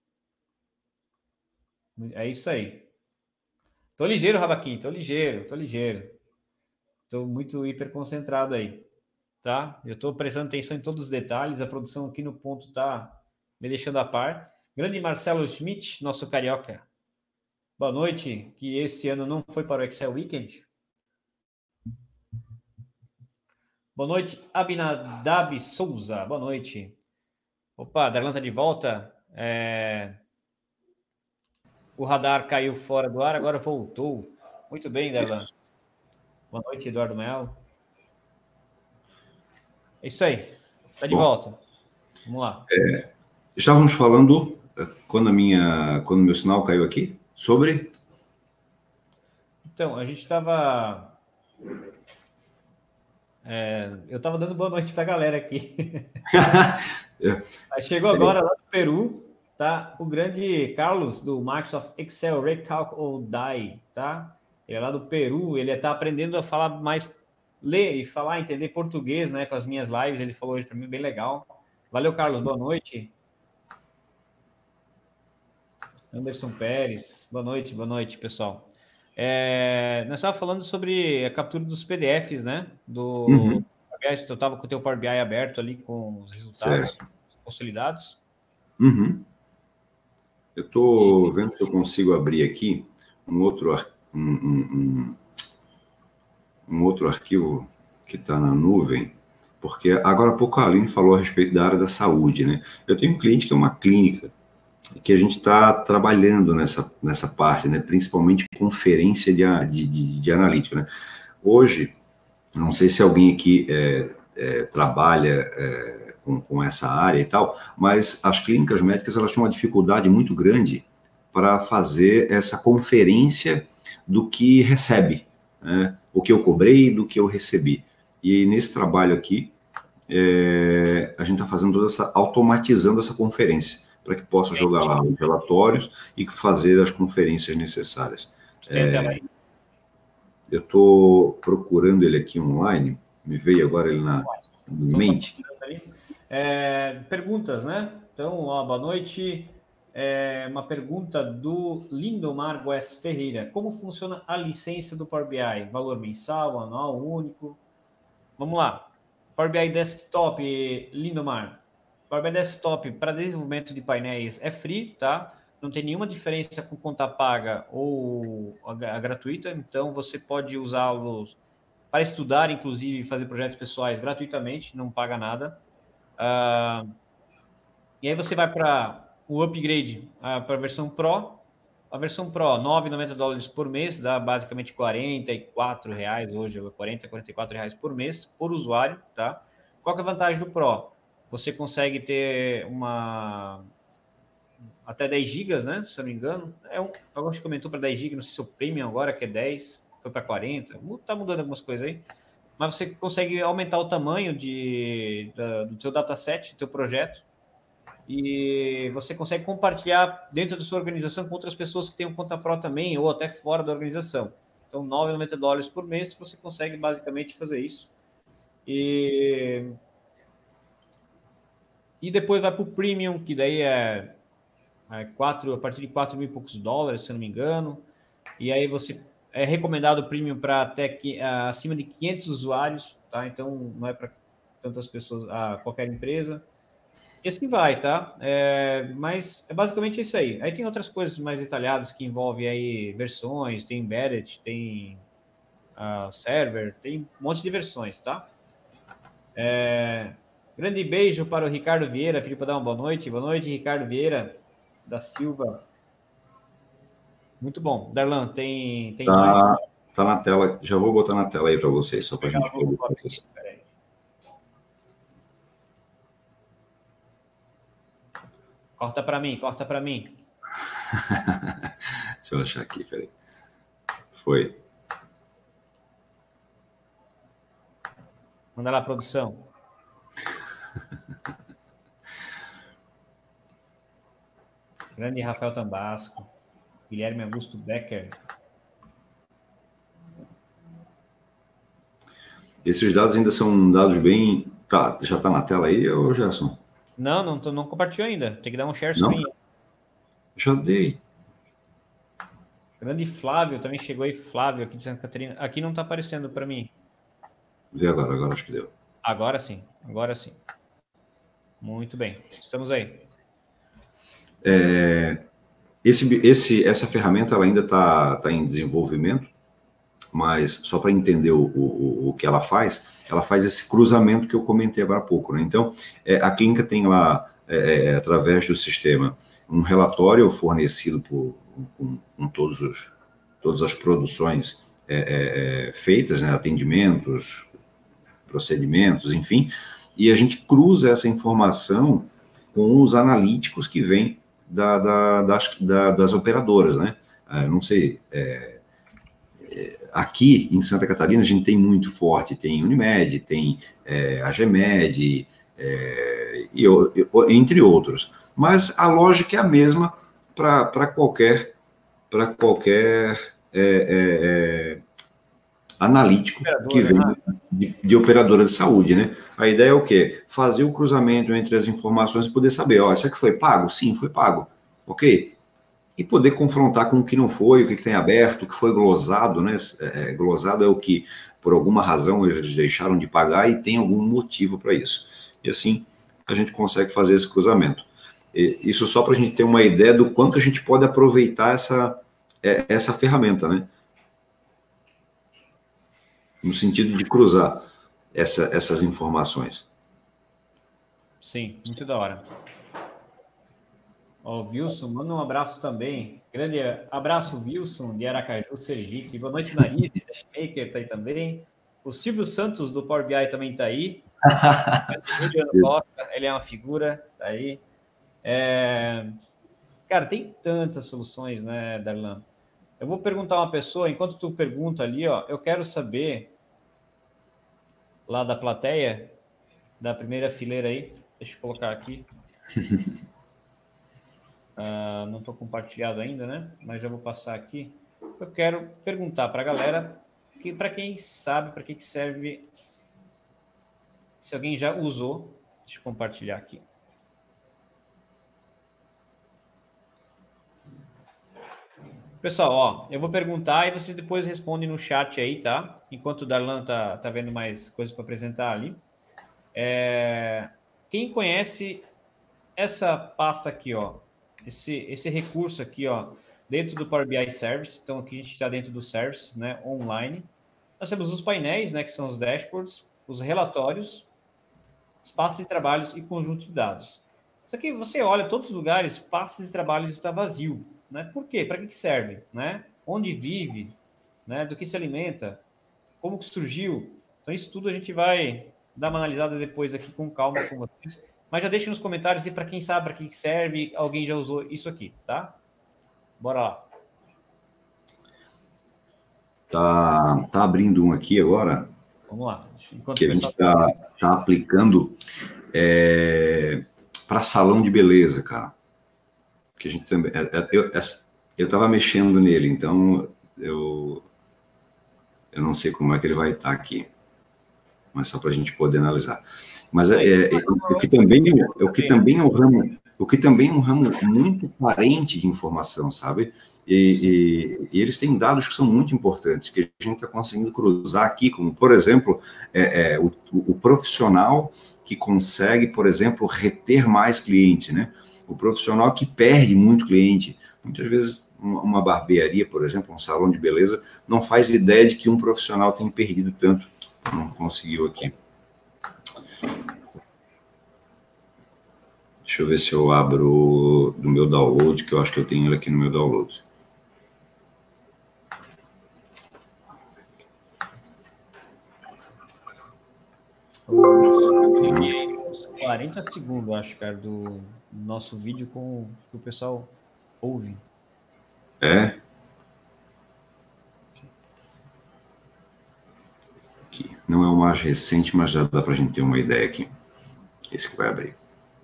S1: é isso aí. Tô ligeiro, Rabaquim, tô ligeiro, tô ligeiro. Tô muito hiper concentrado aí, tá? Eu tô prestando atenção em todos os detalhes, a produção aqui no ponto tá me deixando a par. Grande Marcelo Schmidt, nosso carioca. Boa noite, que esse ano não foi para o Excel Weekend. Boa noite, Abinadab Souza. Boa noite. Opa, Darlan tá de volta. É... O radar caiu fora do ar, agora voltou. Muito bem, Darlan. Boa noite, Eduardo Melo. É isso aí. Tá de
S2: Bom,
S1: volta. Vamos lá.
S2: É, estávamos falando, quando a minha, quando meu sinal caiu aqui, sobre...
S1: Então, a gente estava... É, eu estava dando boa noite para a galera aqui. Aí chegou agora lá do Peru, tá? O grande Carlos, do Microsoft Excel Recalc ou D A I, tá? Ele é lá do Peru, ele está aprendendo a falar mais, ler e falar, entender português, né? Com as minhas lives, ele falou hoje para mim, bem legal. Valeu, Carlos, boa noite. Anderson Pérez, boa noite, boa noite, pessoal. É, nós estávamos falando sobre a captura dos P D Fs, né? Do
S2: Uhum.
S1: aliás, eu estava com o teu Power B I aberto ali com os resultados
S2: Certo.
S1: consolidados.
S2: Uhum. Eu estou
S1: E...
S2: vendo se eu consigo abrir aqui um outro, um, um, um, um outro arquivo que está na nuvem, porque agora há pouco a Aline falou a respeito da área da saúde, né? Eu tenho um cliente que é uma clínica, que a gente está trabalhando nessa, nessa parte, né? Principalmente conferência de, de, de, de analítica, né? Hoje, não sei se alguém aqui é, é, trabalha é, com, com essa área e tal, mas as clínicas médicas elas têm uma dificuldade muito grande para fazer essa conferência do que recebe, né? O que eu cobrei, do que eu recebi. E nesse trabalho aqui, é, a gente está fazendo toda essa, automatizando essa conferência, para que possa jogar lá os relatórios e fazer as conferências necessárias. É, eu estou procurando ele aqui online, me veio agora ele na mente.
S1: É, perguntas, né? Então, ó, boa noite. É, uma pergunta do Lindomar Gues Ferreira. Como funciona a licença do Power B I? Valor mensal, anual, único? Vamos lá. Power B I Desktop, Lindomar. Power B I Desktop para desenvolvimento de painéis é free, tá? Não tem nenhuma diferença com conta paga ou a, a gratuita, então você pode usá-los para estudar, inclusive fazer projetos pessoais gratuitamente, não paga nada. Uh, e aí você vai para o upgrade, uh, para a versão Pro. A versão Pro, nove reais e noventa centavos dólares por mês, dá basicamente quarenta e quatro reais hoje, quarenta, quarenta e quatro reais por mês, por usuário, tá? Qual que é a vantagem do Pro? Você consegue ter uma... até dez gigas, né? Se eu não me engano. É um... Alguém comentou para dez gigas, não sei se é o Premium agora, que é dez. foi para quarenta, está mudando algumas coisas aí, mas você consegue aumentar o tamanho de, da, do teu dataset, do teu projeto, e você consegue compartilhar dentro da sua organização com outras pessoas que tenham conta Pro também, ou até fora da organização. Então, nove reais e noventa dólares por mês, você consegue basicamente fazer isso. E, e depois vai para o Premium, que daí é, é quatro, a partir de quatro mil e poucos dólares, se eu não me engano. E aí você é recomendado o Premium para até que, uh, acima de quinhentos usuários, tá? Então, não é para tantas pessoas, uh, qualquer empresa. E assim vai, tá? É, mas é basicamente isso aí. Aí tem outras coisas mais detalhadas que envolvem aí versões, tem embedded, tem uh, server, tem um monte de versões, tá? É, grande beijo para o Ricardo Vieira, pediu para dar uma boa noite. Boa noite, Ricardo Vieira da Silva. Muito bom. Darlan, tem, tem imagem?
S2: Tá, tá na tela, já vou botar na tela aí para vocês, só para a gente poder.
S1: Corta para mim, corta para mim.
S2: Deixa eu achar aqui, peraí. Foi.
S1: Manda lá, produção. Grande Rafael Tambasco. Guilherme Augusto Becker.
S2: Esses dados ainda são dados bem... Tá, já tá na tela aí, ô Gerson?
S1: Não, não, tô, não compartilhou ainda. Tem que dar um share
S2: não?
S1: screen.
S2: Já dei.
S1: Grande Flávio, também chegou aí, Flávio, aqui de Santa Catarina. Aqui não tá aparecendo para mim.
S2: Vê agora, agora acho que deu.
S1: Agora sim, agora sim. Muito bem, estamos aí.
S2: É, esse, esse, essa ferramenta ela ainda está tá em desenvolvimento, mas só para entender o, o, o que ela faz, ela faz esse cruzamento que eu comentei agora há pouco, né? Então, é, a clínica tem lá, é, através do sistema, um relatório fornecido por, com, com todos os, todas as produções é, é, feitas, né? Atendimentos, procedimentos, enfim, e a gente cruza essa informação com os analíticos que vêm da, da, das, da, das operadoras, né? Ah, não sei, é, é, aqui em Santa Catarina a gente tem muito forte, tem Unimed, tem é, a Gemed, é, e, entre outros, mas a lógica é a mesma para qualquer, para qualquer é, é, analítico que vem de, de operadora de saúde, né? A ideia é o quê? Fazer o cruzamento entre as informações e poder saber, ó, isso aqui foi pago? Sim, foi pago. Ok? E poder confrontar com o que não foi, o que, que tem aberto, o que foi glosado, né? É, glosado é o que, por alguma razão, eles deixaram de pagar e tem algum motivo para isso. E assim, a gente consegue fazer esse cruzamento. E isso só para a gente ter uma ideia do quanto a gente pode aproveitar essa, essa ferramenta, né? No sentido de cruzar essa, essas informações.
S1: Sim, muito da hora. Ó, o Wilson, manda um abraço também. Grande abraço, Wilson, de Aracaju, Sergipe. Boa noite, Narise, Dashmaker está aí também. O Silvio Santos, do Power B I, também está aí. Juliano Costa, ele é uma figura, está aí. É... Cara, tem tantas soluções, né, Darlan? Eu vou perguntar a uma pessoa, enquanto tu pergunta ali, ó, eu quero saber lá da plateia, da primeira fileira aí, deixa eu colocar aqui. Uh, não estou compartilhado ainda, né? Mas já vou passar aqui. Eu quero perguntar para a galera, que, para quem sabe para que, que serve, se alguém já usou, deixa eu compartilhar aqui. Pessoal, ó, eu vou perguntar e vocês depois respondem no chat aí, tá? Enquanto o Darlan tá, tá vendo mais coisas para apresentar ali. É, quem conhece essa pasta aqui, ó, esse, esse recurso aqui, ó, dentro do Power B I Service, então aqui a gente está dentro do Service, né, online. Nós temos os painéis, né, que são os dashboards, os relatórios, os passos de trabalhos e conjunto de dados. Só que você olha todos os lugares, passos de trabalhos está vazio, né? Por quê? Para que, que serve, né? Onde vive, né? Do que se alimenta, como que surgiu. Então isso tudo a gente vai dar uma analisada depois aqui com calma com vocês. Mas já deixe nos comentários e para quem sabe para que serve, alguém já usou isso aqui, tá? Bora lá.
S2: Tá, tá abrindo um aqui agora.
S1: Vamos lá. Enquanto
S2: que a gente está tá aplicando é, para salão de beleza, cara. Que a gente também. Eu estava mexendo nele, então eu, eu não sei como é que ele vai estar aqui. Mas só para a gente poder analisar. Mas é, é, é, o que também, o que também é um ramo, o que também é um ramo muito carente de informação, sabe? E, e, e eles têm dados que são muito importantes, que a gente está conseguindo cruzar aqui, como, por exemplo, é, é, o, o profissional que consegue, por exemplo, reter mais cliente, né? O profissional que perde muito cliente. Muitas vezes, uma barbearia, por exemplo, um salão de beleza, não faz ideia de que um profissional tem perdido tanto. Não conseguiu aqui. Deixa eu ver se eu abro do meu download, que eu acho que eu tenho ele aqui no meu download.
S1: Eu peguei uns quarenta segundos, acho, cara, do nosso vídeo com que o pessoal ouve.
S2: É? Aqui. Não é o mais recente, mas já dá para a gente ter uma ideia aqui. Esse que vai abrir.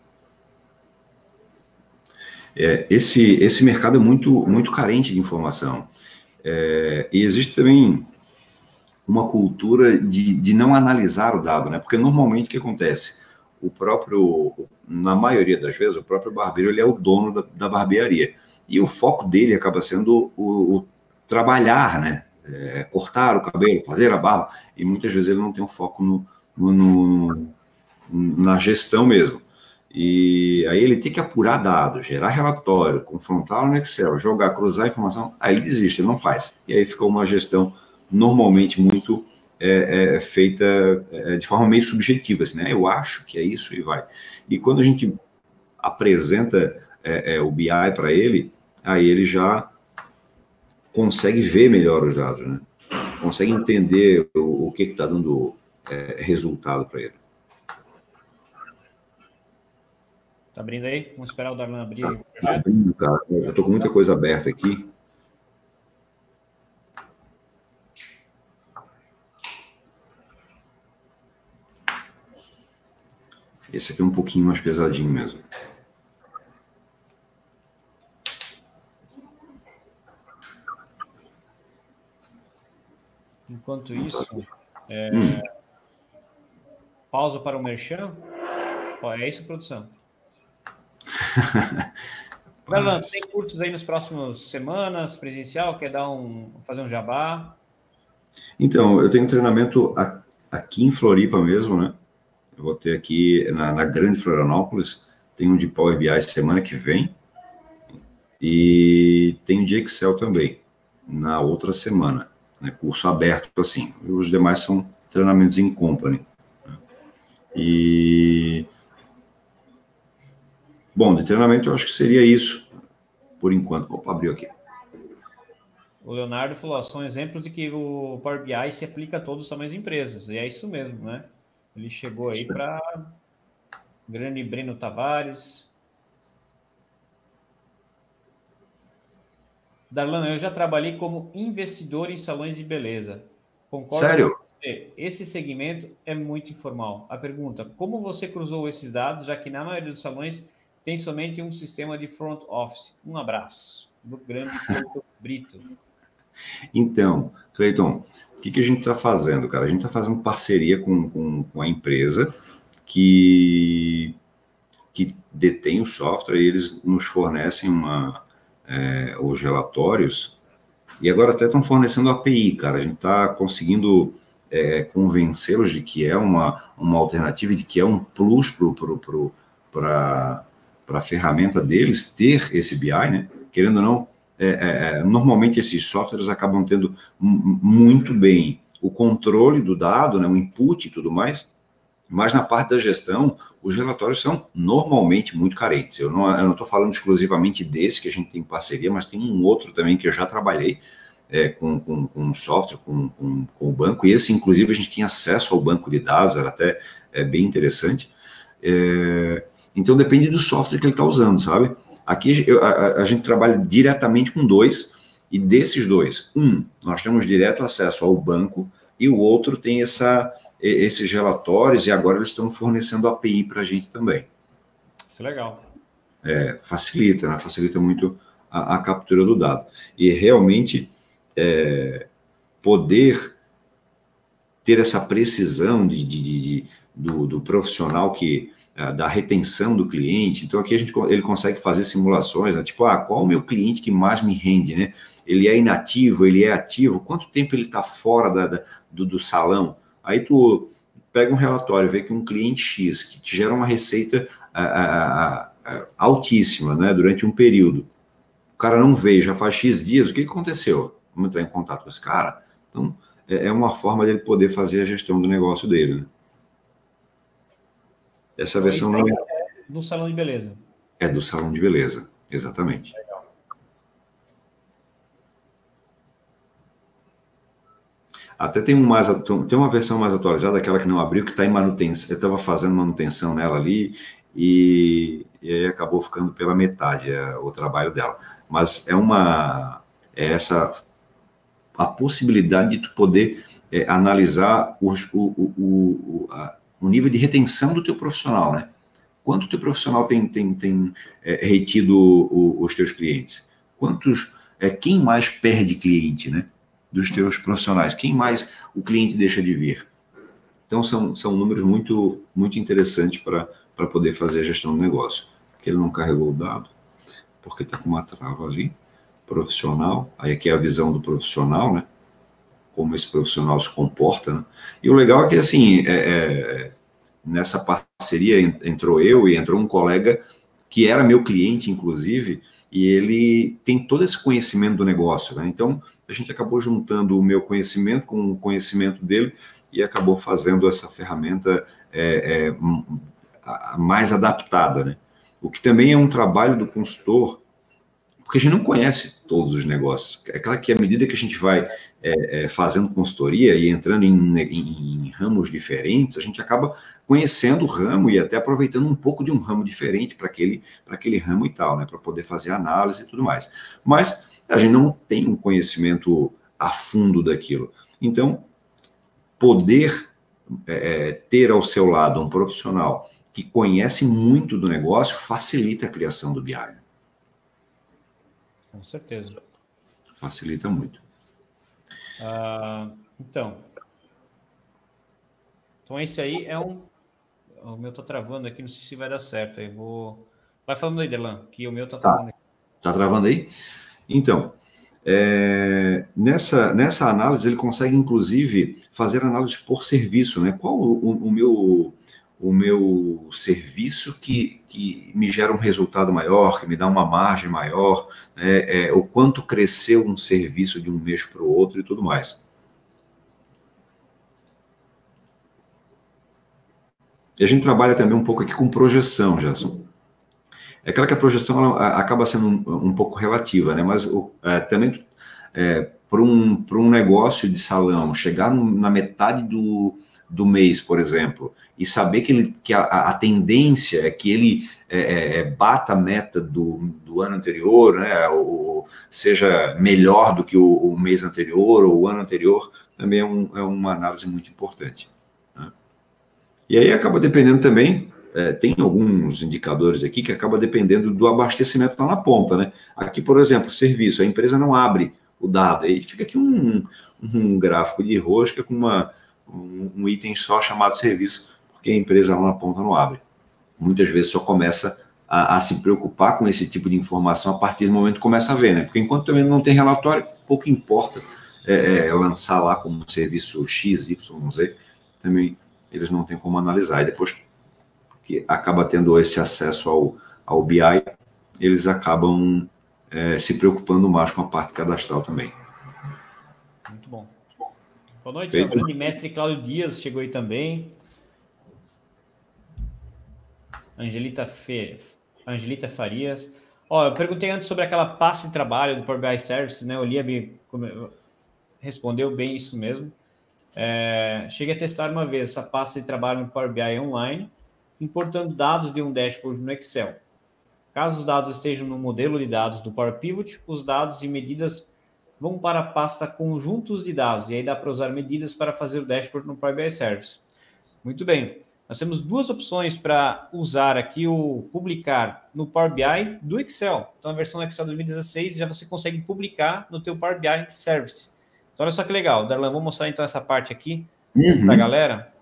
S2: É, esse, esse mercado é muito, muito carente de informação. É, e existe também uma cultura de, de não analisar o dado, né? Porque normalmente o que acontece? O próprio, na maioria das vezes, o próprio barbeiro ele é o dono da, da barbearia. E o foco dele acaba sendo o, o trabalhar, né? É, cortar o cabelo, fazer a barba. E muitas vezes ele não tem um foco no, no, no, na gestão mesmo. E aí ele tem que apurar dados, gerar relatório, confrontar no Excel, jogar, cruzar informação, aí ele desiste, ele não faz. E aí fica uma gestão normalmente muito é, é, feita é, de forma meio subjetiva, assim, né? Eu acho que é isso e vai. E quando a gente apresenta é, é, o B I para ele, aí ele já consegue ver melhor os dados, né? Consegue entender o, o que está dando é, resultado para ele.
S1: Tá abrindo aí? Vamos esperar o Darlan abrir aí.
S2: Tá abrindo, cara. Eu tô com muita coisa aberta aqui. Esse aqui é um pouquinho mais pesadinho mesmo.
S1: Enquanto isso, é... hum. pausa para o merchan. É isso, produção? Darlan, tem cursos aí nas próximas semanas, presencial? Quer dar um, fazer um jabá?
S2: Então, eu tenho treinamento aqui em Floripa mesmo, né? Eu vou ter aqui na, na Grande Florianópolis, tem um de Power B I semana que vem e tem um de Excel também, na outra semana, né? Curso aberto, assim. Os demais são treinamentos em company. Né? E... Bom, de treinamento eu acho que seria isso, por enquanto. Vou abrir aqui.
S1: O Leonardo falou, são exemplos de que o Power B I se aplica a todos os tamanhos de empresas, e é isso mesmo, né? Ele chegou aí para grande Breno Tavares. Darlan, eu já trabalhei como investidor em salões de beleza. Concordo?
S2: Sério?
S1: Com você. Esse segmento é muito informal. A pergunta, como você cruzou esses dados, já que na maioria dos salões tem somente um sistema de front office? Um abraço do grande Cleiton Brito.
S2: Então, Cleiton, o que, que a gente está fazendo, cara? A gente está fazendo parceria com, com, com a empresa que, que detém o software e eles nos fornecem uma, é, os relatórios e agora até estão fornecendo a API, cara. A gente está conseguindo é, convencê-los de que é uma, uma alternativa, de que é um plus para a ferramenta deles ter esse B I, né? Querendo ou não, É, é, normalmente esses softwares acabam tendo muito bem o controle do dado, né, o input e tudo mais, mas na parte da gestão, os relatórios são normalmente muito carentes. Eu não estou falando exclusivamente desse que a gente tem parceria, mas tem um outro também que eu já trabalhei é, com, com, com software, com, com, com o banco, e esse, inclusive, a gente tinha acesso ao banco de dados, era até é, bem interessante. É, então, depende do software que ele está usando, sabe? Aqui eu, a, a gente trabalha diretamente com dois, E desses dois, um, nós temos direto acesso ao banco e o outro tem essa, esses relatórios e agora eles estão fornecendo A P I para a gente também.
S1: Isso é legal.
S2: É, facilita, né? Facilita muito a, a captura do dado. E realmente é, poder ter essa precisão de, de, de, do, do profissional que da retenção do cliente. Então aqui a gente, ele consegue fazer simulações, né? Tipo, ah, qual o meu cliente que mais me rende, né? Ele é inativo, ele é ativo, quanto tempo ele está fora da, da, do, do salão? Aí tu pega um relatório, vê que um cliente X, que te gera uma receita a, a, a, altíssima, né? Durante um período, o cara não veio, já faz X dias, o que aconteceu? Vamos entrar em contato com esse cara? Então, é uma forma dele poder fazer a gestão do negócio dele, né? Essa
S1: então,
S2: versão não é
S1: do salão de beleza.
S2: É do salão de beleza, exatamente.
S1: Legal.
S2: Até tem, um mais, tem uma versão mais atualizada, aquela que não abriu, que está em manutenção. Eu estava fazendo manutenção nela ali e, e aí acabou ficando pela metade é, o trabalho dela. Mas é uma é essa a possibilidade de tu poder é, analisar os, o, o, o, a, o nível de retenção do teu profissional, né? Quanto o teu profissional tem, tem, tem é, retido o, os teus clientes? Quantos, é, quem mais perde cliente, né? Dos teus profissionais? Quem mais o cliente deixa de vir? Então, são, são números muito, muito interessantes para poder fazer a gestão do negócio. Porque ele não carregou o dado, porque está com uma trava ali, profissional, aí aqui é a visão do profissional, né? Como esse profissional se comporta, né? E o legal é que, assim, é, é, nessa parceria entrou eu e entrou um colega que era meu cliente, inclusive, e ele tem todo esse conhecimento do negócio, né? Então, a gente acabou juntando o meu conhecimento com o conhecimento dele e acabou fazendo essa ferramenta é, é, mais adaptada, né? O que também é um trabalho do consultor, porque a gente não conhece todos os negócios. É claro que à medida que a gente vai é, é, fazendo consultoria e entrando em, em, em ramos diferentes, a gente acaba conhecendo o ramo e até aproveitando um pouco de um ramo diferente para aquele, para aquele ramo e tal, né, para poder fazer análise e tudo mais. Mas a gente não tem um conhecimento a fundo daquilo. Então, poder é, ter ao seu lado um profissional que conhece muito do negócio facilita a criação do B I.
S1: Com certeza.
S2: Facilita muito.
S1: Uh, então. Então, esse aí é um... O meu tá travando aqui, não sei se vai dar certo. Eu vou... Vai falando aí, Derlan, que o meu tá travando aqui.
S2: Tá travando aí? Então, é, nessa, nessa análise, ele consegue, inclusive, fazer análise por serviço, né? Qual o, o meu... o meu serviço que, que me gera um resultado maior, que me dá uma margem maior, né, é, o quanto cresceu um serviço de um mês para o outro e tudo mais. E a gente trabalha também um pouco aqui com projeção, Gerson. É claro que a projeção ela acaba sendo um, um pouco relativa, né, mas é, também é, para um, para um negócio de salão, chegar no, na metade do... do mês, por exemplo, e saber que, ele, que a, a tendência é que ele é, é, bata a meta do, do ano anterior, né, ou seja melhor do que o, o mês anterior ou o ano anterior, também é, um, é uma análise muito importante, né? E aí acaba dependendo também, é, tem alguns indicadores aqui que acaba dependendo do abastecimento lá na ponta, né? Aqui, por exemplo, serviço, a empresa não abre o dado, aí fica aqui um, um gráfico de rosca com uma um item só chamado serviço, porque a empresa lá na ponta não abre. Muitas vezes só começa a, a se preocupar com esse tipo de informação a partir do momento que começa a ver, né? Porque enquanto também não tem relatório, pouco importa é, é, lançar lá como serviço X, Y, Z, também eles não têm como analisar. E depois que acaba tendo esse acesso ao, ao B I, eles acabam é, se preocupando mais com a parte cadastral também.
S1: Muito bom. Boa noite, o grande mestre Cláudio Dias chegou aí também. Angelita, Fe... Angelita Farias. Ó, eu perguntei antes sobre aquela pasta de trabalho do Power B I Services, né? O Liab respondeu bem isso mesmo. É... Cheguei a testar uma vez essa pasta de trabalho no Power B I online, importando dados de um dashboard no Excel. Caso os dados estejam no modelo de dados do Power Pivot, os dados e medidas vamos para a pasta conjuntos de dados, e aí dá para usar medidas para fazer o dashboard no Power B I Service. Muito bem. Nós temos duas opções para usar aqui o publicar no Power B I do Excel. Então, a versão Excel dois mil e dezesseis já você consegue publicar no teu Power B I Service. Então, olha só que legal. Darlan, vou mostrar então essa parte aqui uhum. para a galera.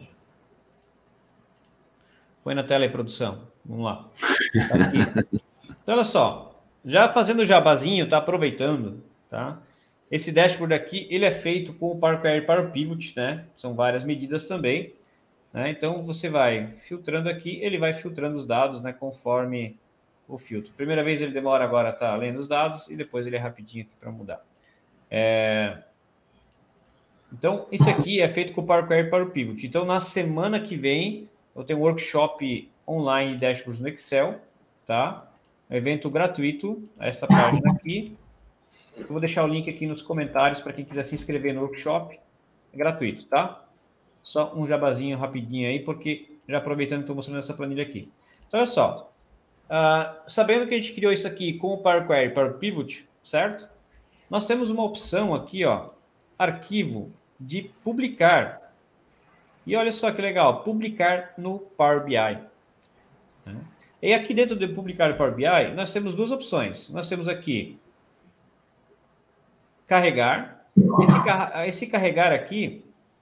S1: Põe na tela aí, produção. Vamos lá. Tá aqui. Então, olha só. Já fazendo o jabazinho, tá aproveitando, tá? Esse dashboard aqui, ele é feito com o Power Query Power Pivot, né? São várias medidas também. Né? Então, você vai filtrando aqui, ele vai filtrando os dados, né, conforme o filtro. Primeira vez ele demora agora a estar lendo os dados e depois ele é rapidinho aqui para mudar. É... Então, isso aqui é feito com o Power Query Power Pivot. Então, na semana que vem, eu tenho um workshop online de dashboards no Excel, tá? Um evento gratuito, esta página aqui. Eu vou deixar o link aqui nos comentários para quem quiser se inscrever no workshop. É gratuito, tá? Só um jabazinho rapidinho aí, porque já aproveitando que estou mostrando essa planilha aqui. Então, olha só. Uh, sabendo que a gente criou isso aqui com o Power Query Power Pivot, certo? Nós temos uma opção aqui, ó, arquivo de publicar. E olha só que legal, publicar no Power B I. Né? E aqui dentro de publicar no Power B I, nós temos duas opções. Nós temos aqui carregar. Esse, esse carregar aqui,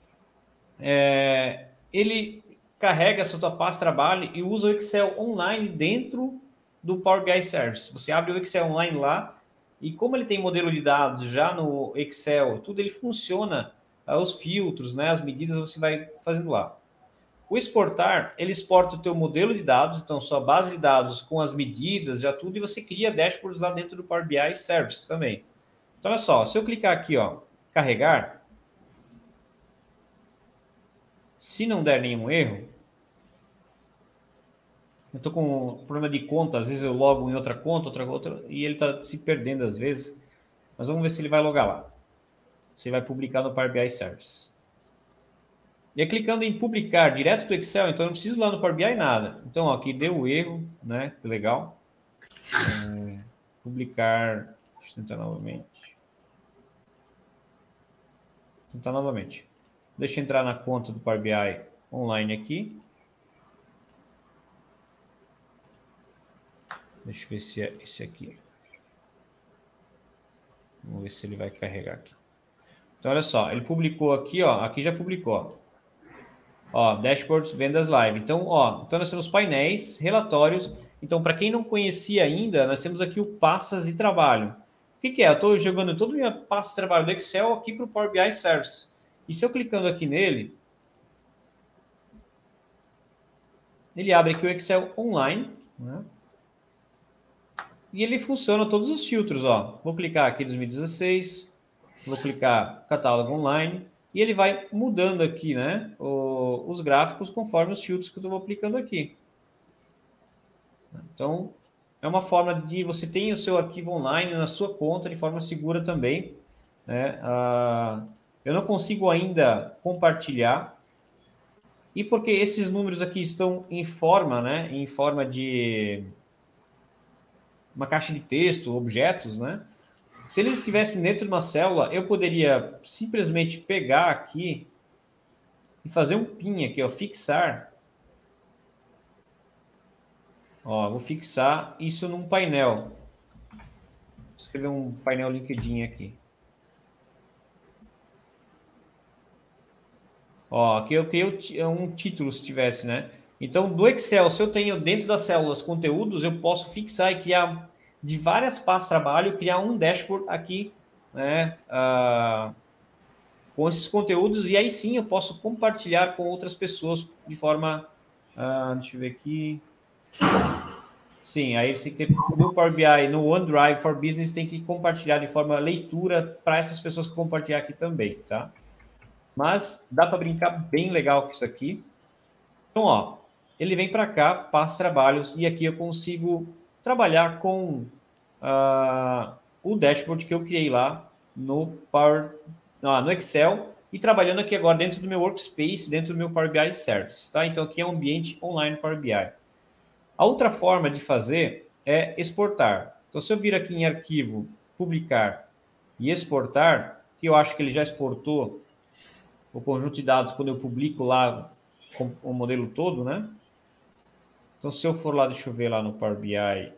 S1: É, ele carrega essa tua pasta de trabalho e usa o Excel online dentro do Power B I Service. Você abre o Excel online lá e como ele tem modelo de dados já no Excel, tudo ele funciona, os filtros, né, as medidas você vai fazendo lá. O exportar, ele exporta o teu modelo de dados, então sua base de dados com as medidas, já tudo, e você cria dashboards lá dentro do Power B I Service também. Então, olha só, se eu clicar aqui, ó, carregar, se não der nenhum erro, eu estou com um problema de conta, às vezes eu logo em outra conta, outra outra, e ele está se perdendo às vezes. Mas vamos ver se ele vai logar lá. Você vai publicar no Power B I Service. E aí, clicando em publicar direto do Excel, então eu não preciso lá no Power B I nada. Então, ó, aqui deu o erro, né? Que legal. É, publicar, deixa eu tentar novamente. Vou tentar novamente. Deixa eu entrar na conta do Power B I online aqui. Deixa eu ver se é esse aqui. Vamos ver se ele vai carregar aqui. Então, olha só, ele publicou aqui, ó. Aqui já publicou, ó. Ó, dashboards, vendas live. Então, ó, então nós temos painéis, relatórios. Então, para quem não conhecia ainda, nós temos aqui o pastas de trabalho. O que, que é? Eu estou jogando toda a minha pasta de trabalho do Excel aqui para o Power B I Service. E se eu clicando aqui nele, ele abre aqui o Excel online, né? E ele funciona todos os filtros, ó. Vou clicar aqui dois mil e dezesseis, vou clicar catálogo online, e ele vai mudando aqui, né, o, os gráficos conforme os filtros que eu estou aplicando aqui. Então, é uma forma de você ter o seu arquivo online na sua conta de forma segura também, né? Ah, eu não consigo ainda compartilhar, e porque esses números aqui estão em forma, né, em forma de uma caixa de texto, objetos, né? Se eles estivessem dentro de uma célula, eu poderia simplesmente pegar aqui e fazer um pin aqui, ó, fixar. Ó, vou fixar isso num painel. Vou escrever um painel LinkedIn aqui. Ó, aqui eu criei um título se tivesse, né? Então, do Excel, se eu tenho dentro das células conteúdos, eu posso fixar e criar de várias pastas de trabalho, criar um dashboard aqui, né, uh, com esses conteúdos, e aí sim eu posso compartilhar com outras pessoas de forma, uh, deixa eu ver aqui, sim, aí você tem que, no Power B I, no OneDrive for Business, tem que compartilhar de forma leitura para essas pessoas que compartilhar aqui também, tá? Mas dá para brincar bem legal com isso aqui. Então, ó, ele vem para cá, passa trabalhos, e aqui eu consigo trabalhar com uh, o dashboard que eu criei lá no, Power, ah, no Excel, e trabalhando aqui agora dentro do meu workspace, dentro do meu Power B I Service, tá? Então, aqui é um ambiente online Power B I. A outra forma de fazer é exportar. Então, se eu vir aqui em arquivo, publicar, e exportar, que eu acho que ele já exportou o conjunto de dados quando eu publico lá com o modelo todo, né? Então, se eu for lá, deixa eu ver lá no Power B I,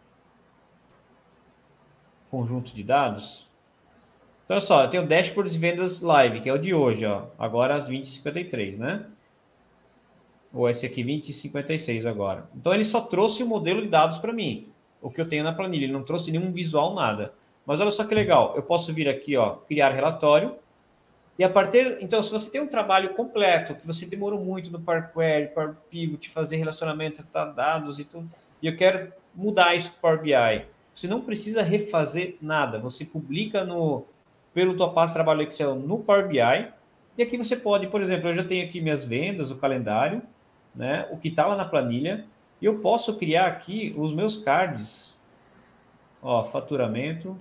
S1: conjunto de dados. Então, olha só, eu tenho o dashboard de vendas live, que é o de hoje, ó, agora às vinte e cinquenta e três, né? Ou esse aqui, vinte e cinquenta e seis agora. Então, ele só trouxe o modelo de dados para mim, o que eu tenho na planilha. Ele não trouxe nenhum visual, nada. Mas olha só que legal, eu posso vir aqui, ó, criar relatório. E a partir, então, se você tem um trabalho completo, que você demorou muito no Power Query, Power Pivot, fazer relacionamento com dados e tudo, e eu quero mudar isso para o Power B I, você não precisa refazer nada. Você publica no, pelo tua pasta de trabalho Excel no Power B I, e aqui você pode, por exemplo, eu já tenho aqui minhas vendas, o calendário, né, o que está lá na planilha, e eu posso criar aqui os meus cards, ó, faturamento,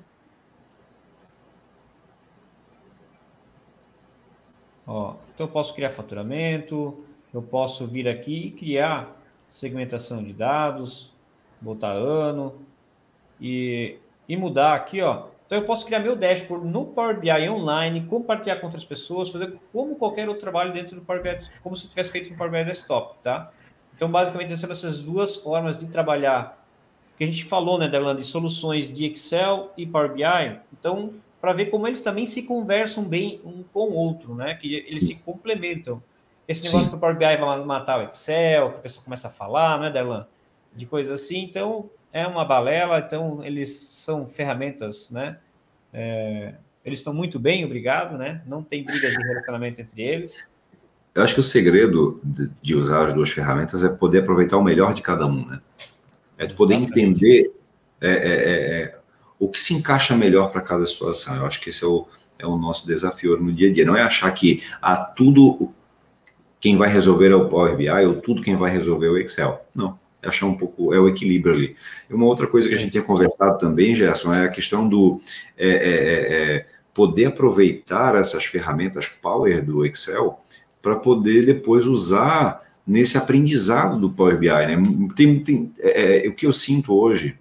S1: ó, então eu posso criar faturamento, eu posso vir aqui e criar segmentação de dados, botar ano e, e mudar aqui, ó. Então eu posso criar meu dashboard no Power B I online, compartilhar com outras pessoas, fazer como qualquer outro trabalho dentro do Power B I, como se eu tivesse feito no Power B I Desktop, tá? Então basicamente são essas duas formas de trabalhar que a gente falou, né, Darlan, de soluções de Excel e Power B I. Então, para ver como eles também se conversam bem um com o outro, né? Que eles se complementam. Esse negócio
S2: Sim.
S1: que o Power B I vai matar o Excel, que a pessoa começa a falar, né, Darlan? De coisas assim. Então, é uma balela. Então, eles são ferramentas, né? É, eles estão muito bem, obrigado, né? Não tem briga de relacionamento entre eles.
S2: Eu acho que o segredo de, de usar as duas ferramentas é poder aproveitar o melhor de cada um, né? É poder
S1: Exatamente.
S2: entender é, é, é, o que se encaixa melhor para cada situação. Eu acho que esse é o, é o nosso desafio no dia a dia. Não é achar que ah, tudo quem vai resolver é o Power B I ou tudo quem vai resolver é o Excel. Não. É achar um pouco, é o equilíbrio ali. E uma outra coisa que a gente tem conversado também, Gerson, é a questão do é, é, é, poder aproveitar essas ferramentas Power do Excel para poder depois usar nesse aprendizado do Power B I, né? Tem, tem, é, é, o que eu sinto hoje,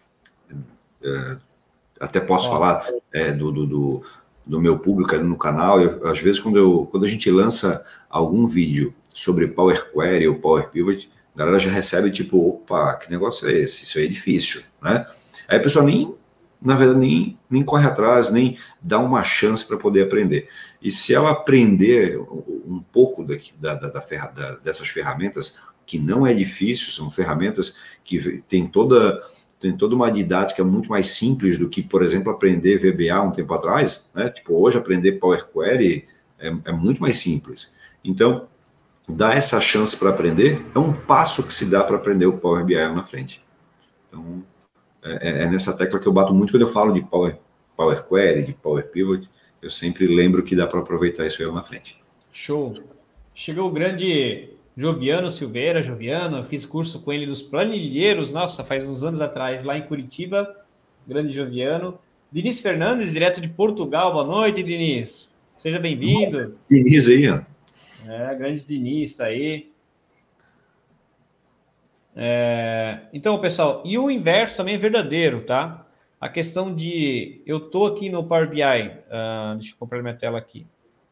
S2: é, até posso
S1: Ó,
S2: falar é, do, do, do, do meu público no canal, eu, às vezes quando, eu, quando a gente lança algum vídeo sobre Power Query ou Power Pivot, a galera já recebe tipo, opa, que negócio é esse? Isso aí é difícil, né? Aí a pessoa nem, na verdade, nem, nem corre atrás, nem dá uma chance para poder aprender. E se ela aprender um pouco daqui, da, da, da, ferra, da, dessas ferramentas, que não é difícil, são ferramentas que tem toda, tem toda uma didática muito mais simples do que, por exemplo, aprender V B A um tempo atrás, né? Tipo, hoje aprender Power Query é, é muito mais simples. Então, dar essa chance para aprender é um passo que se dá para aprender o Power B I lá na frente. Então, é, é nessa tecla que eu bato muito quando eu falo de Power, Power Query, de Power Pivot, eu sempre lembro que dá para aproveitar isso aí lá na frente.
S1: show. Chegou o grande Joviano Silveira, Joviano, eu fiz curso com ele dos planilheiros, nossa, faz uns anos atrás, lá em Curitiba, grande Joviano. Diniz Fernandes, direto de Portugal, boa noite, Diniz. Seja bem-vindo.
S2: Diniz aí, ó.
S1: É, grande Diniz, tá aí. É, então, pessoal, e o inverso também é verdadeiro, tá? A questão de, eu tô aqui no Power B I, uh, deixa eu comprar minha tela aqui.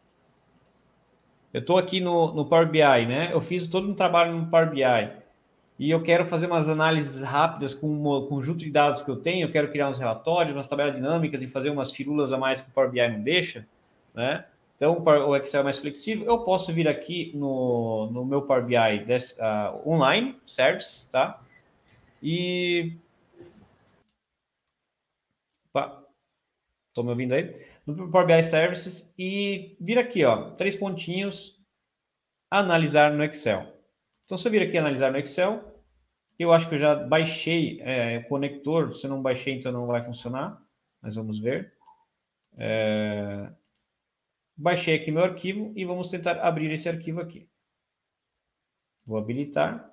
S1: Eu estou aqui no, no Power B I, né? Eu fiz todo um trabalho no Power B I e eu quero fazer umas análises rápidas com o conjunto de dados que eu tenho. Eu quero criar uns relatórios, umas tabelas dinâmicas e fazer umas firulas a mais que o Power B I não deixa, né? Então, o Excel é mais flexível. Eu posso vir aqui no, no meu Power B I desse, uh, online, Service, tá? E... Opa, estou me ouvindo aí? No Power B I Services e vir aqui, ó, três pontinhos, analisar no Excel. Então, se eu vir aqui analisar no Excel, eu acho que eu já baixei é, o conector. Se eu não baixei, então não vai funcionar. Mas vamos ver. É... Baixei aqui meu arquivo e vamos tentar abrir esse arquivo aqui. Vou habilitar.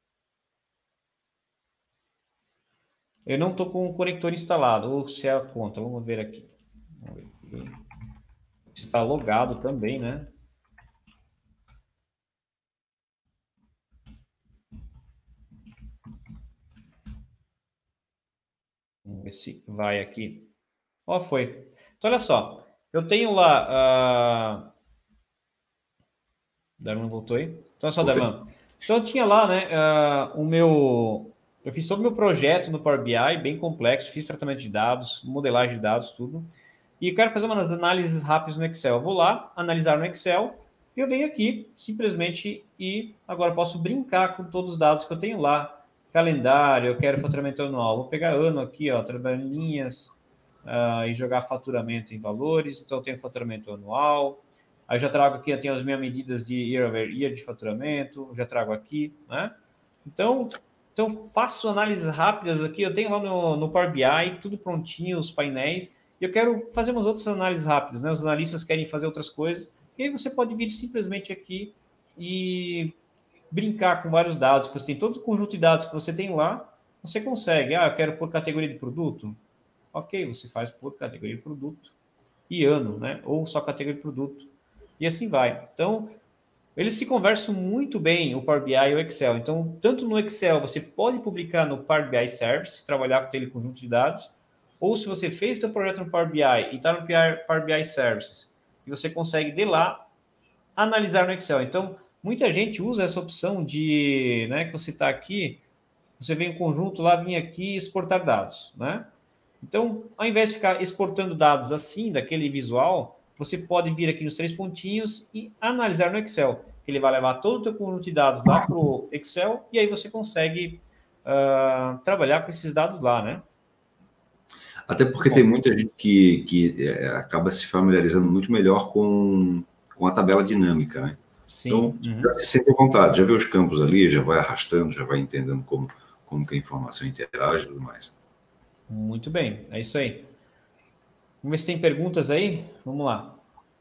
S1: Eu não estou com o conector instalado, ou se é a conta. Vamos ver aqui. Vamos ver aqui. Está logado também, né? Vamos ver se vai aqui. Ó, foi. Então, olha só, eu tenho lá... Uh... Darlan voltou aí? Então, olha só, Darlan. Então, eu tinha lá, né, uh, o meu... Eu fiz todo o meu projeto no Power B I, bem complexo, fiz tratamento de dados, modelagem de dados, tudo. E eu quero fazer umas análises rápidas no Excel. Eu vou lá, analisar no Excel, e eu venho aqui, simplesmente, e agora posso brincar com todos os dados que eu tenho lá. Calendário, eu quero faturamento anual. Vou pegar ano aqui, ó, trabalhar em linhas, uh, e jogar faturamento em valores. Então, eu tenho faturamento anual. Aí eu já trago aqui, eu tenho as minhas medidas de year over year de faturamento, já trago aqui, né? Então... Então, faço análises rápidas aqui, eu tenho lá no, no Power B I, tudo prontinho, os painéis, e eu quero fazer umas outras análises rápidas, né? Os analistas querem fazer outras coisas, e aí você pode vir simplesmente aqui e brincar com vários dados. Você tem todo o conjunto de dados que você tem lá, você consegue. Ah, eu quero por categoria de produto. Ok, você faz por categoria de produto e ano, né? Ou só categoria de produto. E assim vai. Então... Eles se conversam muito bem, o Power B I e o Excel. Então, tanto no Excel, você pode publicar no Power B I Service, trabalhar com aquele conjunto de dados, ou se você fez o seu projeto no Power B I e está no Power B I Service, e você consegue, de lá, analisar no Excel. Então, muita gente usa essa opção de, né, que você está aqui, você vem um conjunto lá, vem aqui exportar dados, né? Então, ao invés de ficar exportando dados assim, daquele visual, você pode vir aqui nos três pontinhos e analisar no Excel. Ele vai levar todo o teu conjunto de dados lá para o Excel e aí você consegue uh, trabalhar com esses dados lá, né?
S2: Até porque Bom. tem muita gente que, que é, acaba se familiarizando muito melhor com, com a tabela dinâmica, né?
S1: Sim.
S2: Então, uhum. já se sente à vontade, já vê os campos ali, já vai arrastando, já vai entendendo como, como que a informação interage e tudo mais.
S1: Muito bem, é isso aí. Vamos ver se tem perguntas aí. Vamos lá.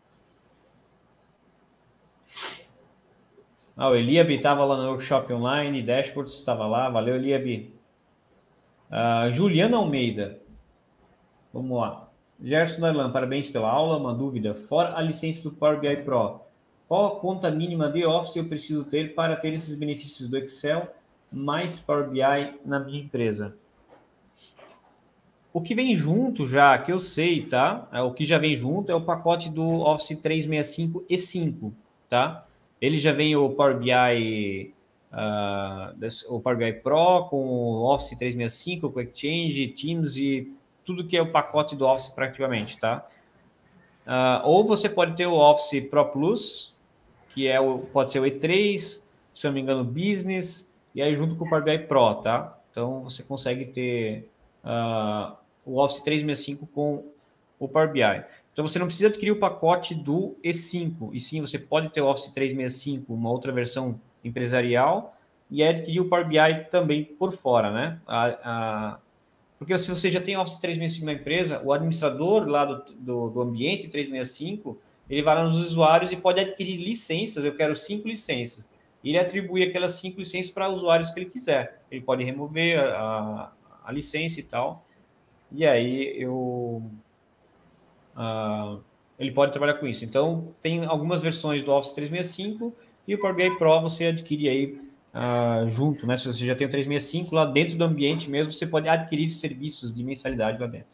S1: Ah, o Eliabe estava lá no workshop online, Dashboards estava lá. Valeu, Eliabe. Uh, Juliana Almeida. Vamos lá. Gerson Darlan, parabéns pela aula. Uma dúvida. Fora a licença do Power B I Pro, qual a conta mínima de Office eu preciso ter para ter esses benefícios do Excel mais Power B I na minha empresa? O que vem junto já, que eu sei, tá? O que já vem junto é o pacote do Office trezentos e sessenta e cinco E cinco, tá? Ele já vem o Power B I, uh, o Power B I Pro com o Office trezentos e sessenta e cinco, com Exchange, Teams e tudo que é o pacote do Office praticamente, tá? Uh, ou você pode ter o Office Pro Plus, que é o, pode ser o E três, se eu não me engano, Business, e aí junto com o Power B I Pro, tá? Então você consegue ter uh, o Office trezentos e sessenta e cinco com o Power B I. Então você não precisa adquirir o pacote do E cinco, e sim, você pode ter o Office trezentos e sessenta e cinco, uma outra versão empresarial, e adquirir o Power B I também por fora, né? A, a, porque se você já tem o Office trezentos e sessenta e cinco na empresa, o administrador lá do, do, do ambiente trezentos e sessenta e cinco, ele vai lá nos usuários e pode adquirir licenças. Eu quero cinco licenças. E ele atribui aquelas cinco licenças para usuários que ele quiser. Ele pode remover a, a licença e tal. E aí eu... Uh, ele pode trabalhar com isso. Então, tem algumas versões do Office trezentos e sessenta e cinco e o Power B I Pro você adquire aí uh, junto, né? Se você já tem o trezentos e sessenta e cinco lá dentro do ambiente mesmo, você pode adquirir serviços de mensalidade lá dentro.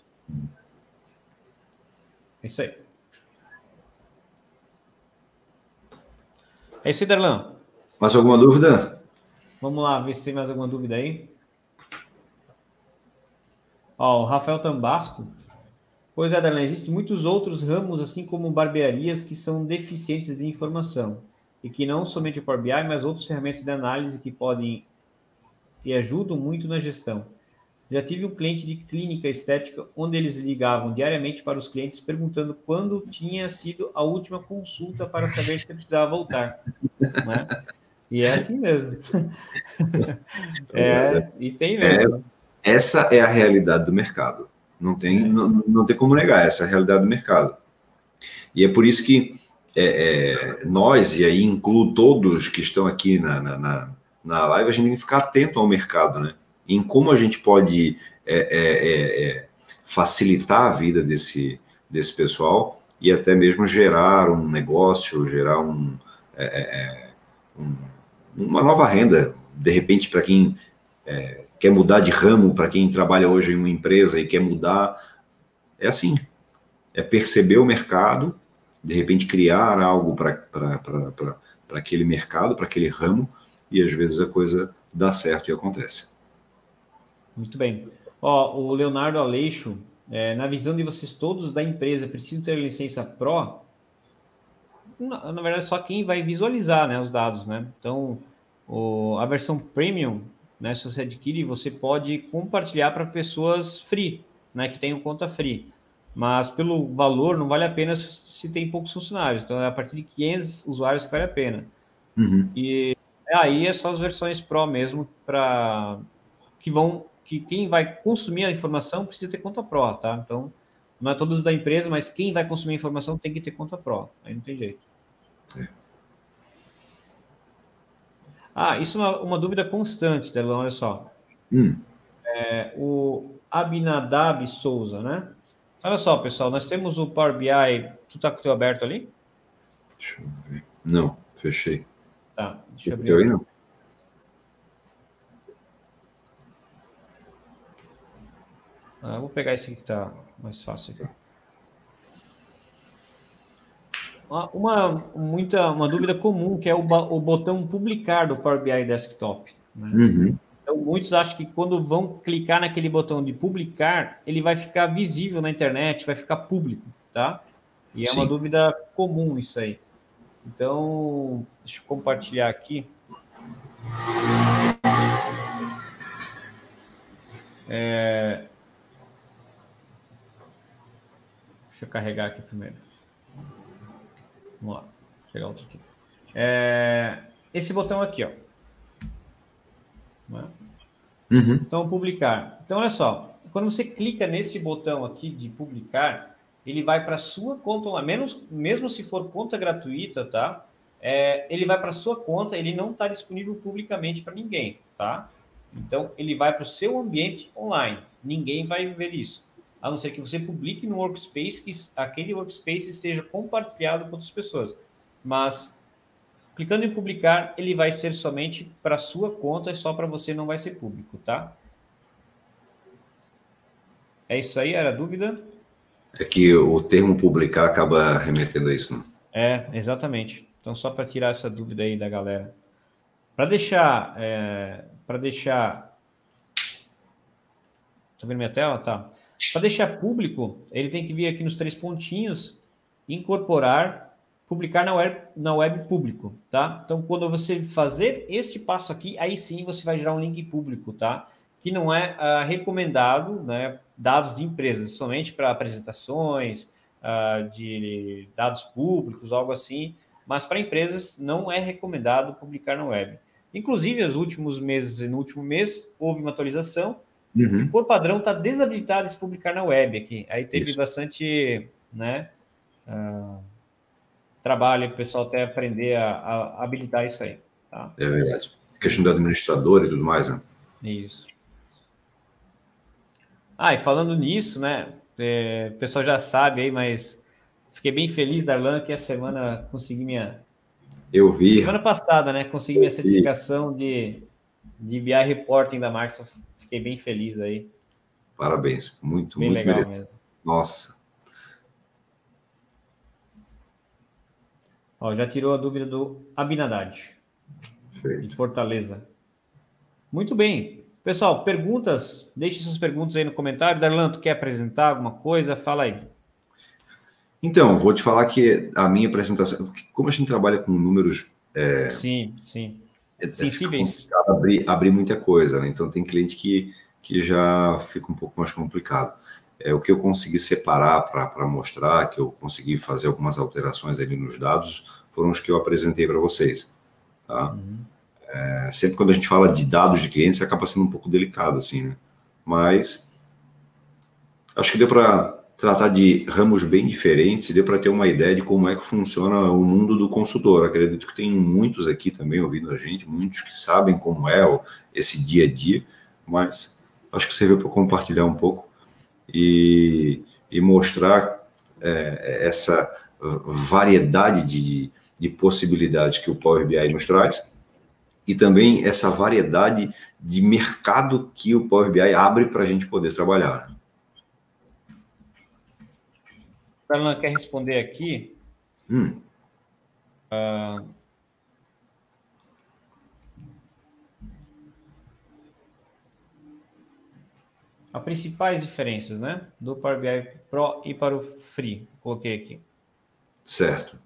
S1: É isso aí. É isso aí, Darlan.
S2: Mais alguma dúvida?
S1: Vamos lá, ver se tem mais alguma dúvida aí. Ó, o Rafael Tambasco. Pois é, Darlan, existem muitos outros ramos, assim como barbearias, que são deficientes de informação e que não somente o Power B I, mas outras ferramentas de análise que podem e ajudam muito na gestão. Já tive um cliente de clínica estética onde eles ligavam diariamente para os clientes perguntando quando tinha sido a última consulta para saber se precisava voltar, né? E é assim mesmo. É, e tem mesmo.
S2: É, essa é a realidade do mercado. Não tem, é. não, não tem como negar, essa é a realidade do mercado. E é por isso que é, é, nós, e aí incluo todos que estão aqui na, na, na live, a gente tem que ficar atento ao mercado, né? Em como a gente pode é, é, é, facilitar a vida desse, desse pessoal e até mesmo gerar um negócio, gerar um, é, um, uma nova renda, de repente, para quem... É, quer mudar de ramo, para quem trabalha hoje em uma empresa e quer mudar, é assim. é perceber o mercado, de repente criar algo para aquele mercado, para aquele ramo, e às vezes a coisa dá certo e acontece.
S1: Muito bem. Ó, o Leonardo Aleixo, é, na visão de vocês todos da empresa, precisam ter licença Pro? Na, na verdade, só quem vai visualizar, né, os dados, né? Então, o, a versão Premium, né, se você adquire, você pode compartilhar para pessoas free, né, que tenham conta free. Mas pelo valor não vale a pena se tem poucos funcionários. Então, é a partir de quinhentos usuários que vale a pena.
S2: Uhum.
S1: E aí é só as versões Pro mesmo, para que vão, que quem vai consumir a informação precisa ter conta Pro, tá? Então, não é todos da empresa, mas quem vai consumir a informação tem que ter conta Pro. Aí não tem jeito.
S2: É.
S1: Ah, isso é uma, uma dúvida constante, Delão, olha só.
S2: Hum.
S1: É, o Abinadab Souza, né? Olha só, pessoal, nós temos o Power B I. Tu tá com o teu aberto ali?
S2: Deixa eu ver. Não, fechei.
S1: Tá, deixa eu abrir.
S2: Eu aí não.
S1: Ah, vou pegar esse aqui que tá mais fácil aqui. Uma, muita, uma dúvida comum, que é o, o botão publicar do Power B I Desktop. Né?
S2: Uhum.
S1: Então, muitos acham que quando vão clicar naquele botão de publicar, ele vai ficar visível na internet, vai ficar público, tá? E é
S2: Sim.
S1: uma dúvida comum isso aí. Então, deixa eu compartilhar aqui. É... Deixa eu carregar aqui primeiro. Vamos lá. Vou pegar outro aqui. É... Esse botão aqui, ó. Não é?
S2: Uhum.
S1: Então, publicar. Então, olha só. Quando você clica nesse botão aqui de publicar, ele vai para a sua conta lá. Menos, mesmo se for conta gratuita, tá? É, ele vai para a sua conta, ele não está disponível publicamente para ninguém, tá? Então, ele vai para o seu ambiente online. Ninguém vai ver isso. A não ser que você publique no workspace, que aquele workspace esteja compartilhado com outras pessoas. Mas, clicando em publicar, ele vai ser somente para a sua conta e só para você não vai ser público, tá? É isso aí? Era a dúvida?
S2: É que o termo publicar acaba remetendo a isso, não?
S1: É, exatamente. Então, só para tirar essa dúvida aí da galera. Para deixar... É, para deixar... Tá vendo minha tela? Tá. Para deixar público, ele tem que vir aqui nos três pontinhos, incorporar, publicar na web, na web público, tá? Então, quando você fazer este passo aqui, aí sim você vai gerar um link público, tá? Que não é uh, recomendado, né? Dados de empresas, somente para apresentações, uh, de dados públicos, algo assim, mas para empresas não é recomendado publicar na web. Inclusive, nos últimos meses, no último mês, houve uma atualização.
S2: Uhum.
S1: Por padrão, está desabilitado de publicar na web aqui. Aí teve
S2: Isso.
S1: bastante, né, uh, trabalho para o pessoal até aprender a, a habilitar isso aí. Tá?
S2: É verdade. Questão do administrador e tudo mais, né?
S1: Isso. Ah, e falando nisso, né, é, o pessoal já sabe aí, mas fiquei bem feliz, Darlan, que essa semana consegui minha...
S2: Eu vi.
S1: Semana passada, né, consegui minha certificação de, de B I Reporting da Microsoft. Fiquei bem feliz aí.
S2: Parabéns. Muito,
S1: bem
S2: muito
S1: legal
S2: merecido.
S1: mesmo.
S2: Nossa.
S1: Ó, já tirou a dúvida do Abinadad,
S2: Feito.
S1: de Fortaleza. Muito bem. Pessoal, perguntas? Deixe suas perguntas aí no comentário. Darlan, tu quer apresentar alguma coisa? Fala aí.
S2: Então, vou te falar que a minha apresentação, como a gente trabalha com números... É,
S1: sim, sim.
S2: É,
S1: Sensíveis.
S2: É abrir, abrir muita coisa, né? Então, tem cliente que, que já fica um pouco mais complicado. É, o que eu consegui separar para mostrar, que eu consegui fazer algumas alterações ali nos dados, foram os que eu apresentei para vocês. Tá? Uhum. É, sempre quando a gente fala de dados de clientes, acaba sendo um pouco delicado, assim, né? Mas acho que deu para tratar de ramos bem diferentes e deu para ter uma ideia de como é que funciona o mundo do consultor. Acredito que tem muitos aqui também ouvindo a gente, muitos que sabem como é esse dia a dia, mas acho que serviu para compartilhar um pouco e, e mostrar é, essa variedade de, de possibilidades que o Power B I nos traz e também essa variedade de mercado que o Power B I abre para a gente poder trabalhar.
S1: Darlan quer responder aqui.
S2: Hum.
S1: Uh, as principais diferenças, né? Do Power B I Pro e para o Free. Coloquei aqui.
S2: Certo.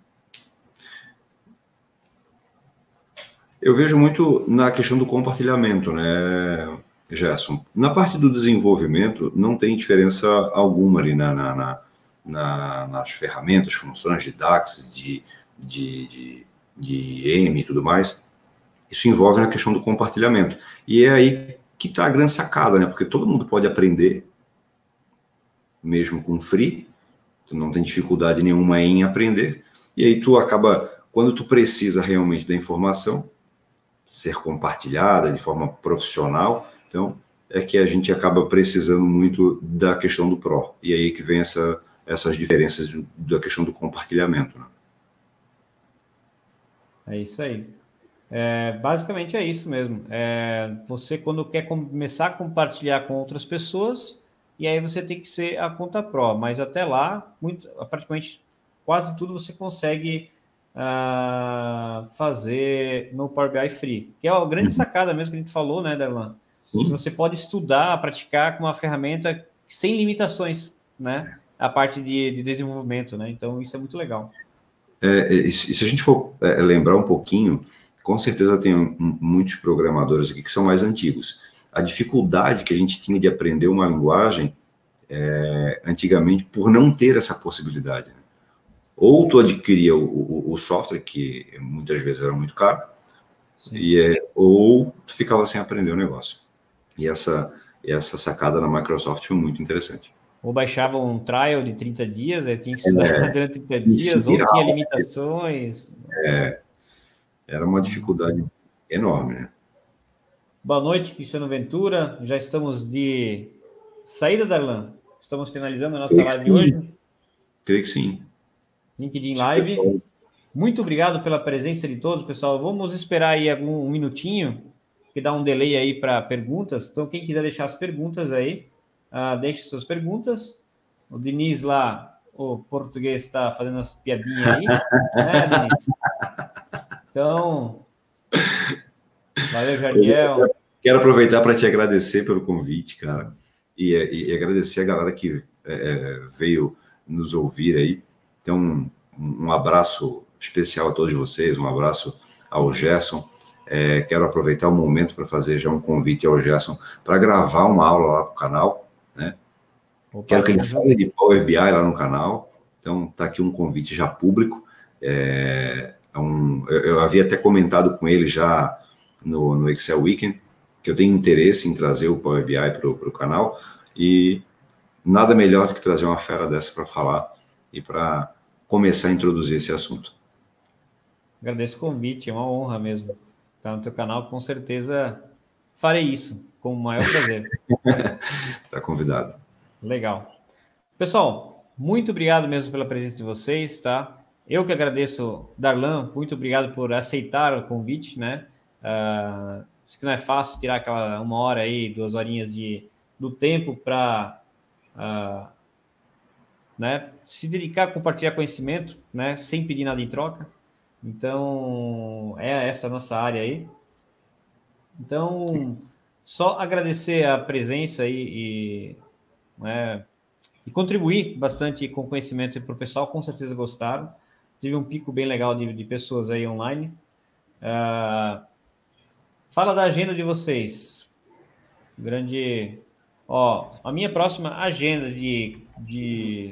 S2: Eu vejo muito na questão do compartilhamento, né, Gerson? Na parte do desenvolvimento, não tem diferença alguma ali na, na, na, na nas ferramentas, funções de DAX, de, de, de, de M e tudo mais. Isso envolve na questão do compartilhamento. E é aí que está a grande sacada, né? Porque todo mundo pode aprender, mesmo com free, tu não tem dificuldade nenhuma em aprender, e aí tu acaba, quando tu precisa realmente da informação, ser compartilhada de forma profissional, então é que a gente acaba precisando muito da questão do Pro, e aí que vem essa, essas diferenças da questão do compartilhamento. Né?
S1: É isso aí. É, basicamente é isso mesmo. É, você, quando quer começar a compartilhar com outras pessoas, e aí você tem que ser a conta Pro, mas até lá, muito, praticamente quase tudo você consegue uh, fazer no Power B I Free, que é a grande sacada mesmo que a gente falou, né, Darlan?
S2: Sim.
S1: Você pode estudar, praticar com uma ferramenta sem limitações, né? A parte de, de desenvolvimento, né? Então, isso é muito legal.
S2: É, e se a gente for é, lembrar um pouquinho, com certeza tem muitos programadores aqui que são mais antigos. A dificuldade que a gente tinha de aprender uma linguagem é, antigamente por não ter essa possibilidade. Né? Ou tu adquiria o, o, o software, que muitas vezes era muito caro, e é, ou tu ficava sem aprender o negócio. E essa, essa sacada na Microsoft foi muito interessante.
S1: Ou baixava um trial de trinta dias, aí tinha que estudar é, durante trinta dias, ou tinha limitações.
S2: É, era uma dificuldade enorme, né?
S1: Boa noite, Cristiano Ventura. Já estamos de saída, Darlan. Estamos finalizando a nossa
S2: Creio
S1: live de hoje.
S2: Creio que sim.
S1: LinkedIn Live. Muito obrigado pela presença de todos, pessoal. Vamos esperar aí algum um minutinho, que dá um delay aí para perguntas. Então, quem quiser deixar as perguntas aí, uh, deixe suas perguntas. O Diniz lá, o português, está fazendo as piadinhas aí, né, Diniz? Então, valeu, Jardiel.
S2: Quero aproveitar para te agradecer pelo convite, cara, e, e, e agradecer a galera que é, veio nos ouvir aí. Então, um, um abraço especial a todos vocês, um abraço ao Gerson. É, quero aproveitar o momento para fazer já um convite ao Gerson para gravar uma aula lá para o canal, né? Opa, quero que ele fale de Power B I lá no canal. Então, está aqui um convite já público. É, um, eu, eu havia até comentado com ele já no, no Excel Weekend, que eu tenho interesse em trazer o Power B I para o canal, e nada melhor do que trazer uma fera dessa para falar e para começar a introduzir esse assunto.
S1: Agradeço o convite, é uma honra mesmo estar no teu canal, com certeza farei isso, com o maior prazer.
S2: Está convidado.
S1: Legal. Pessoal, muito obrigado mesmo pela presença de vocês, tá? Eu que agradeço, Darlan, muito obrigado por aceitar o convite, né? Uh, isso que não é fácil tirar aquela uma hora aí, duas horinhas de, do tempo para uh, né, se dedicar a compartilhar conhecimento, né, sem pedir nada em troca. Então, é essa a nossa área aí. Então, só agradecer a presença aí e, né, e contribuir bastante com o conhecimento para o pessoal, com certeza gostaram. Tive um pico bem legal de, de pessoas aí online. Uh, fala da agenda de vocês. Grande... Ó, a minha próxima agenda de... de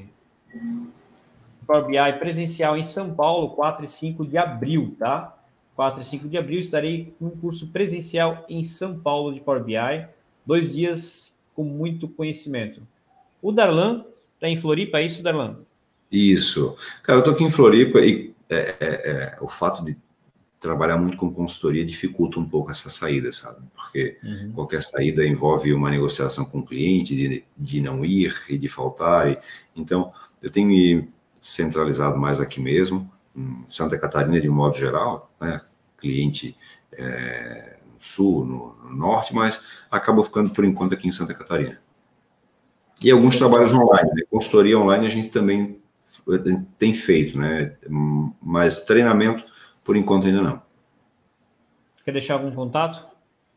S1: Power B I presencial em São Paulo, quatro e cinco de abril, tá? quatro e cinco de abril estarei com um curso presencial em São Paulo de Power B I, dois dias com muito conhecimento. O Darlan está em Floripa, é isso, Darlan?
S2: Isso. Cara, eu tô aqui em Floripa e é, é, é, o fato de trabalhar muito com consultoria dificulta um pouco essa saída, sabe? Porque uhum. qualquer saída envolve uma negociação com o cliente, de, de não ir e de faltar. E, então, eu tenho me centralizado mais aqui mesmo, em Santa Catarina de um modo geral, né? Cliente é, no sul, no, no norte, mas acabo ficando por enquanto aqui em Santa Catarina. E alguns trabalhos online, né? Consultoria online a gente também tem feito, né? Mas treinamento, por enquanto, ainda não.
S1: Quer deixar algum contato?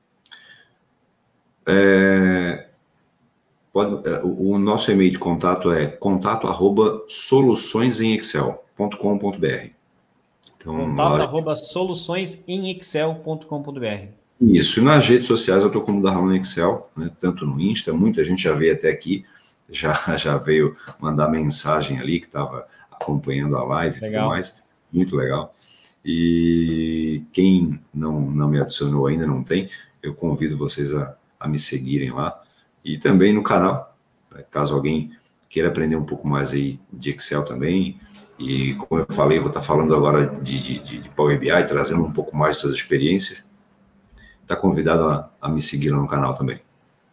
S2: É, pode, o nosso e-mail de contato é contato arroba soluções em excel ponto com ponto br.
S1: Então, contato arroba soluções em excel ponto com ponto br.
S2: Isso, e nas redes sociais eu estou como Darlan Excel, né, tanto no Insta, muita gente já veio até aqui, já, já veio mandar mensagem ali, que estava acompanhando a live e tudo mais, muito legal. E quem não, não me adicionou ainda, não tem, eu convido vocês a, a me seguirem lá, e também no canal, né, caso alguém queira aprender um pouco mais aí de Excel também, e como eu falei, vou estar falando agora de, de, de Power B I, trazendo um pouco mais dessas experiências. Está convidado a, a me seguir lá no canal também.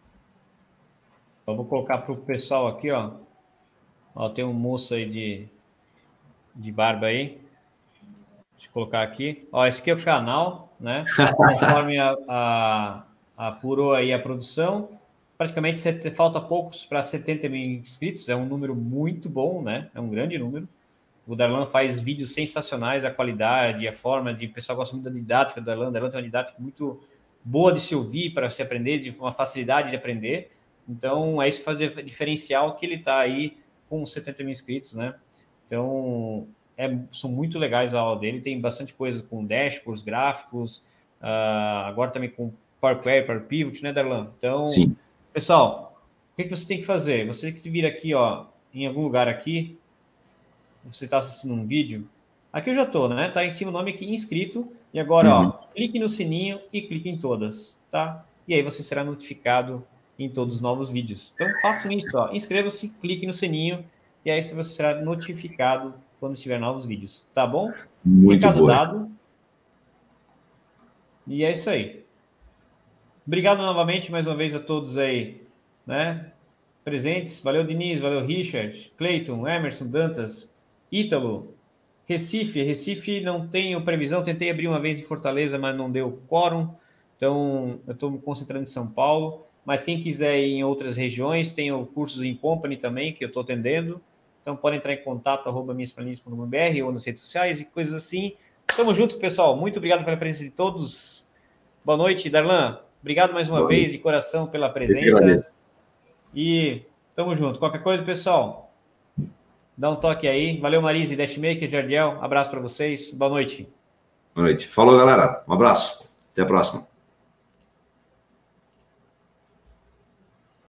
S1: Eu vou colocar para o pessoal aqui, ó. Ó, tem um moço aí de, de barba aí. Deixa eu colocar aqui. Ó, esse aqui é o canal, né? Conforme a, a, a apurou aí a produção, praticamente sete, falta poucos para setenta mil inscritos. É um número muito bom, né? É um grande número. O Darlan faz vídeos sensacionais, a qualidade, a forma de... O pessoal gosta muito da didática do Darlan. O Darlan tem uma didática muito boa de se ouvir, para se aprender, de uma facilidade de aprender. Então, é isso que faz o diferencial, que ele está aí com setenta mil inscritos, né? Então, é, são muito legais a aula dele. Tem bastante coisa com dashboards, gráficos, uh, agora também com Power Query, Power Pivot, né, Darlan? Então, sim. Pessoal, o que, que você tem que fazer? Você tem que vir aqui, ó, em algum lugar aqui, você está assistindo um vídeo, aqui eu já estou, né? Tá em cima o nome aqui, inscrito, e agora, uhum. ó, clique no sininho e clique em todas, tá? E aí você será notificado em todos os novos vídeos. Então, façam isso, ó, inscreva-se, clique no sininho, e aí você será notificado quando tiver novos vídeos, tá bom?
S2: Muito
S1: Recado
S2: boa.
S1: dado. E é isso aí. Obrigado novamente, mais uma vez, a todos aí, né? Presentes. Valeu, Diniz, valeu, Richard, Cleiton, Emerson, Dantas, Ítalo, Recife. Recife não tenho previsão, tentei abrir uma vez em Fortaleza, mas não deu quórum, então eu estou me concentrando em São Paulo, mas quem quiser ir em outras regiões, tenho cursos em Company também, que eu estou atendendo, então podem entrar em contato, arroba minhas planilhas ponto com ponto br ou nas redes sociais e coisas assim. Tamo junto, pessoal, muito obrigado pela presença de todos. Boa noite, Darlan, obrigado mais uma Boa vez, noite. De coração, pela presença, e tamo junto. Qualquer coisa, pessoal, dá um toque aí. Valeu, Marise, Dashmaker, Jardiel. Abraço para vocês. Boa noite.
S2: Boa noite. Falou, galera. Um abraço. Até a próxima.